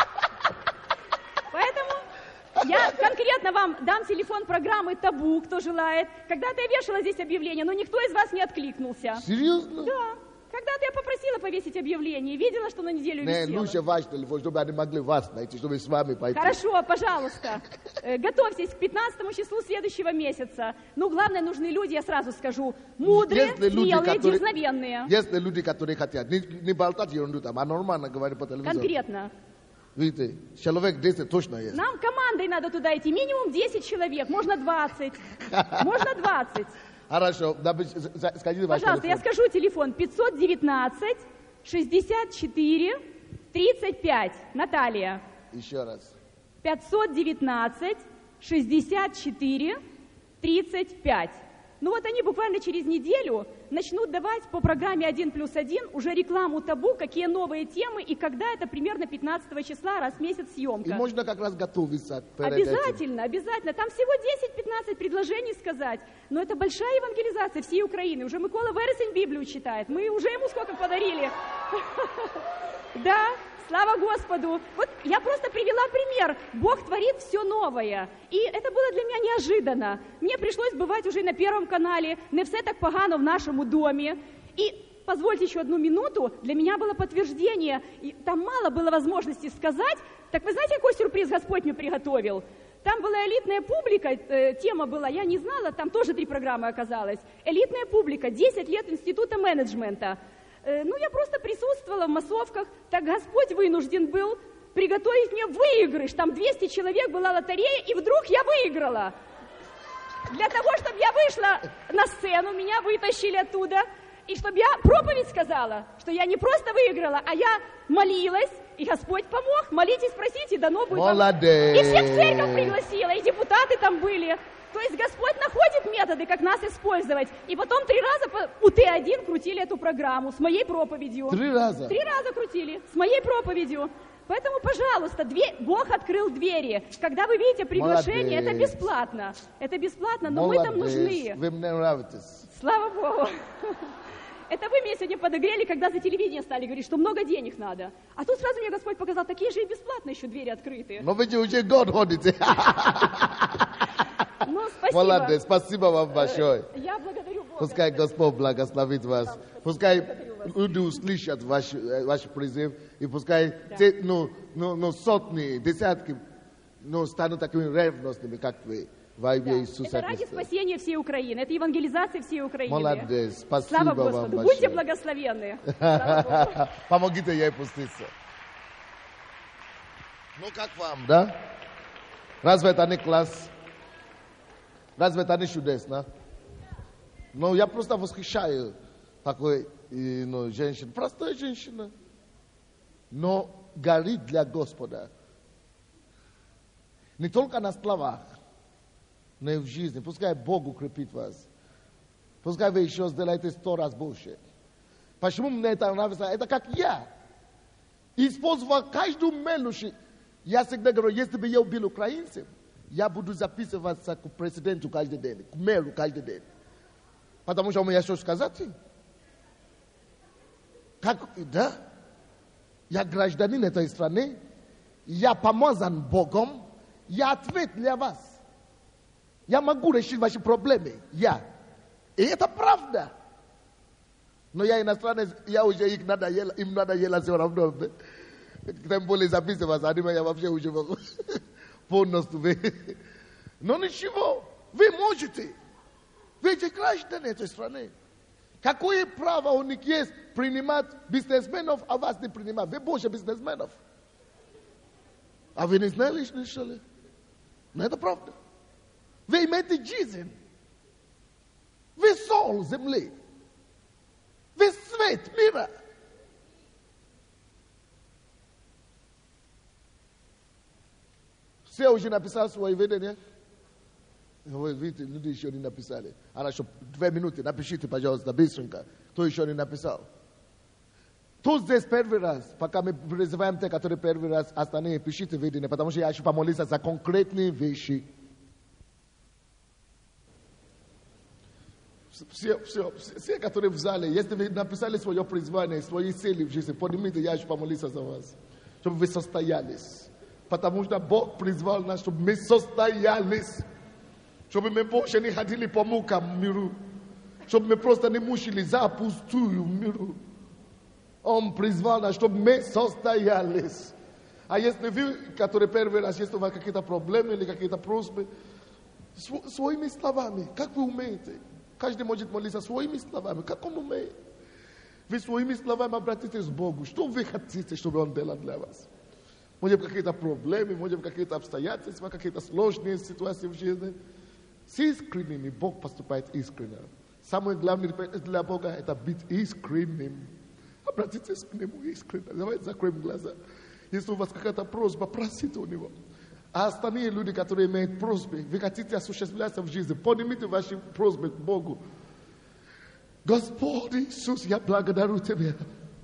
F: Поэтому я конкретно вам дам телефон программы «Табу», кто желает. Когда-то я вешала здесь объявление, но никто из вас не откликнулся.
A: Серьезно?
F: Да. Когда-то я попросила повесить объявление, видела, что на неделю
A: Не,
F: висело.
A: лучше ваш телефон, чтобы они могли вас найти, чтобы с вами пойти.
F: Хорошо, пожалуйста. Э, Готовьтесь к пятнадцатому числу следующего месяца. Ну, главное, нужны люди, я сразу скажу, мудрые,
A: Есть ли люди,
F: смелые,
A: которые-
F: дерзновенные.
A: Есть ли люди, которые хотят не, не болтать ерунду там, а нормально говорить по телевизору?
F: Конкретно.
A: Видите, человек десять точно есть.
F: Нам командой надо туда идти, минимум десять человек, можно двадцать. Можно двадцать.
A: Хорошо, да, вы с- с- скажите ваш
F: Пожалуйста, я
A: телефон.
F: скажу телефон пятьсот девятнадцать шестьдесят четыре тридцать пять. Наталья.
A: Еще раз.
F: пятьсот девятнадцать шестьдесят четыре тридцать пять. Ну вот они буквально через неделю начнут давать по программе один плюс один уже рекламу «Табу», какие новые темы и когда это примерно пятнадцатого числа, раз в месяц
A: И
F: съемка.
A: можно как раз готовиться перед этим.
F: Обязательно, обязательно. Там всего десять-пятнадцать предложений сказать. Но это большая евангелизация всей Украины. Уже Микола Вересень Библию читает. Мы уже ему сколько подарили. Да, слава Господу. Вот я просто привела пример. Бог творит все новое. И это было для меня неожиданно. Мне пришлось бывать уже на Первом канале. Не все так погано в нашему доме. И позвольте еще одну минуту. Для меня было подтверждение. И там мало было возможности сказать. Так вы знаете, какой сюрприз Господь мне приготовил? Там была элитная публика, э, тема была, я не знала, там тоже три программы оказалось. Элитная публика, десять лет института менеджмента. Э, ну, я просто присутствовала в массовках, так Господь вынужден был приготовить мне выигрыш. Там двести человек была лотерея, и вдруг я выиграла. Для того, чтобы я вышла на сцену, меня вытащили оттуда, и чтобы я проповедь сказала, что я не просто выиграла, а я молилась, и Господь помог. Молитесь, просите, дано будет. вам.
A: Молодец.
F: И всех в церковь пригласила, и депутаты там были. То есть Господь находит методы, как нас использовать. И потом три раза по У Т один крутили эту программу с моей проповедью.
A: Три раза?
F: Три раза крутили с моей проповедью. Поэтому, пожалуйста, дверь, Бог открыл двери. Когда вы видите приглашение,
A: Молодец.
F: это бесплатно. Это бесплатно, но мы там
A: Молодец.
F: нужны.
A: Вы мне нравитесь.
F: Слава Богу. Это вы меня сегодня подогрели, когда за телевидение стали говорить, что много денег надо. А тут сразу мне Господь показал, такие же и бесплатно еще двери открыты.
A: Но вы же уже год ходите.
F: Ну, спасибо.
A: Молодец, спасибо вам большое.
F: Я благодарю Бога.
A: Пускай Господь благословит вас. Пускай люди услышат ваш, э, ваш призыв. И пускай те, ну, ну, ну, сотни, десятки ну, станут такими ревностными, как вы. Во имя
F: Да.
A: Иисуса
F: Это ради
A: Христа.
F: спасения всей Украины. Это евангелизация всей Украины.
A: Молодец. Спасибо
F: Слава
A: вам
F: Господу.
A: большое.
F: Будьте благословенны. Слава Богу.
A: Помогите ей пуститься. Ну, как вам, да? Разве это не класс? Разве это не чудесно? Ну, я просто восхищаю такой и, ну, женщин. Простая женщина. Но горит для Господа. Не только на словах, но и в жизни. Пускай Бог укрепит вас. Пускай вы еще сделаете сто раз больше. Почему мне это нравится? Это как я. Использовал каждую мелочь. Я всегда говорю, если бы я был украинцем, я буду записываться к президенту каждый день, к мэру каждый день. Потому что у меня что сказать? Как, да? Я гражданин этой страны, я помазан Богом, я ответ для вас. Я могу решить ваши проблемы, я. И это правда. Но я иностранец, я уже их надоело, им надоело все равно. Тем более записываться, а я вообще уже полностью. Но ничего, вы можете. Вы же граждане этой страны. Какое право у них есть принимать бизнесменов, а вас не принимать? Вы больше бизнесменов. А вы не знали, что ли? Но это правда. Вы имеете жизнь. Вы соль земли. Вы свет мира. Все уже написали свои видения? Вы видите, люди еще не написали. Хорошо, две минуты, напишите, пожалуйста, быстренько. Кто еще не написал? Кто здесь первый раз? Пока мы призываем те, которые первый раз, остальные пишите видения, потому что я хочу помолиться за конкретные вещи. Все, все, все, которые в зале, если вы написали свое призвание, свои цели в жизни, поднимите, я хочу помолиться за вас, чтобы вы состоялись. Потому что Бог призвал нас, чтобы мы состоялись. Чтобы мы больше не ходили по мукам миру. Чтобы мы просто не мучили за пустую миру. Он призвал нас, чтобы мы состоялись. А если вы, которые первый раз, если у вас какие-то проблемы или какие-то просьбы, своими словами, как вы умеете? Каждый может молиться своими словами, как он умеет. Вы своими словами обратитесь к Богу. Что вы хотите, чтобы Он делал для вас? Может быть, какие-то проблемы, может быть, какие-то обстоятельства, какие-то сложные ситуации в жизни. С искренними Бог поступает искренне. Самое главное для Бога – это быть искренним. Обратитесь к Нему искренне. Давайте закроем глаза. Если у вас какая-то просьба, просите у Него. А остальные люди, которые имеют просьбы, вы хотите осуществляться в жизни, поднимите ваши просьбы к Богу. Господь Иисус, я благодарю Тебя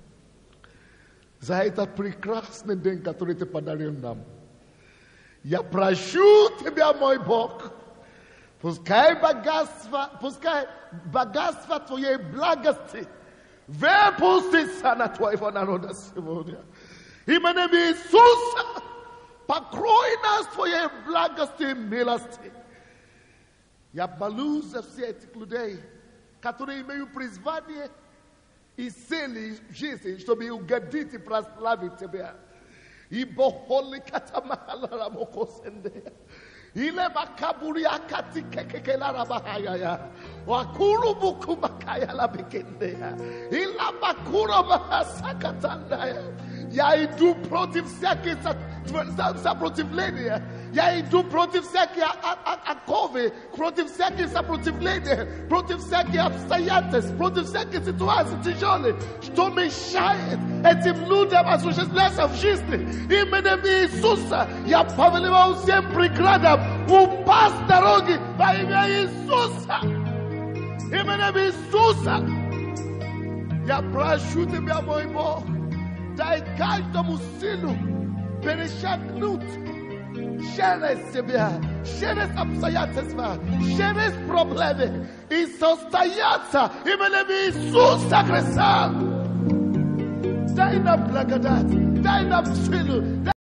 A: за этот прекрасный день, который Ты подарил нам. Я прошу Тебя, мой Бог, пускай богатство, пускай богатство Твоей благости выпустится на Твоего народа сегодня. Именем Иисуса покрой нас Твоей благости и милости. Я молюсь за всех этих людей, которые имеют призвание и цели в жизни, чтобы угодить и прославить Тебя. Ибо холи катамала рамокосенде. Ile makaburi akati kekeke la rabahaya. Wakuru buku makaya la bikende. Ila makuro mahasakatanda. Я иду против всяких сопротивления. Я иду против всяких оковы, против всяких сопротивления, против всяких обстоятельств, против всяких ситуаций тяжелых, что мешает этим людям осуществляться в жизни. Именем Иисуса я повелеваю всем преградам упасть с дороги во имя Иисуса. Именем Иисуса я прошу Тебя, мой Бог, дай каждому силу перешагнуть через себя, через обстоятельства, через проблемы и состояться именем Иисуса Христа. Дай нам благодать, дай нам силу.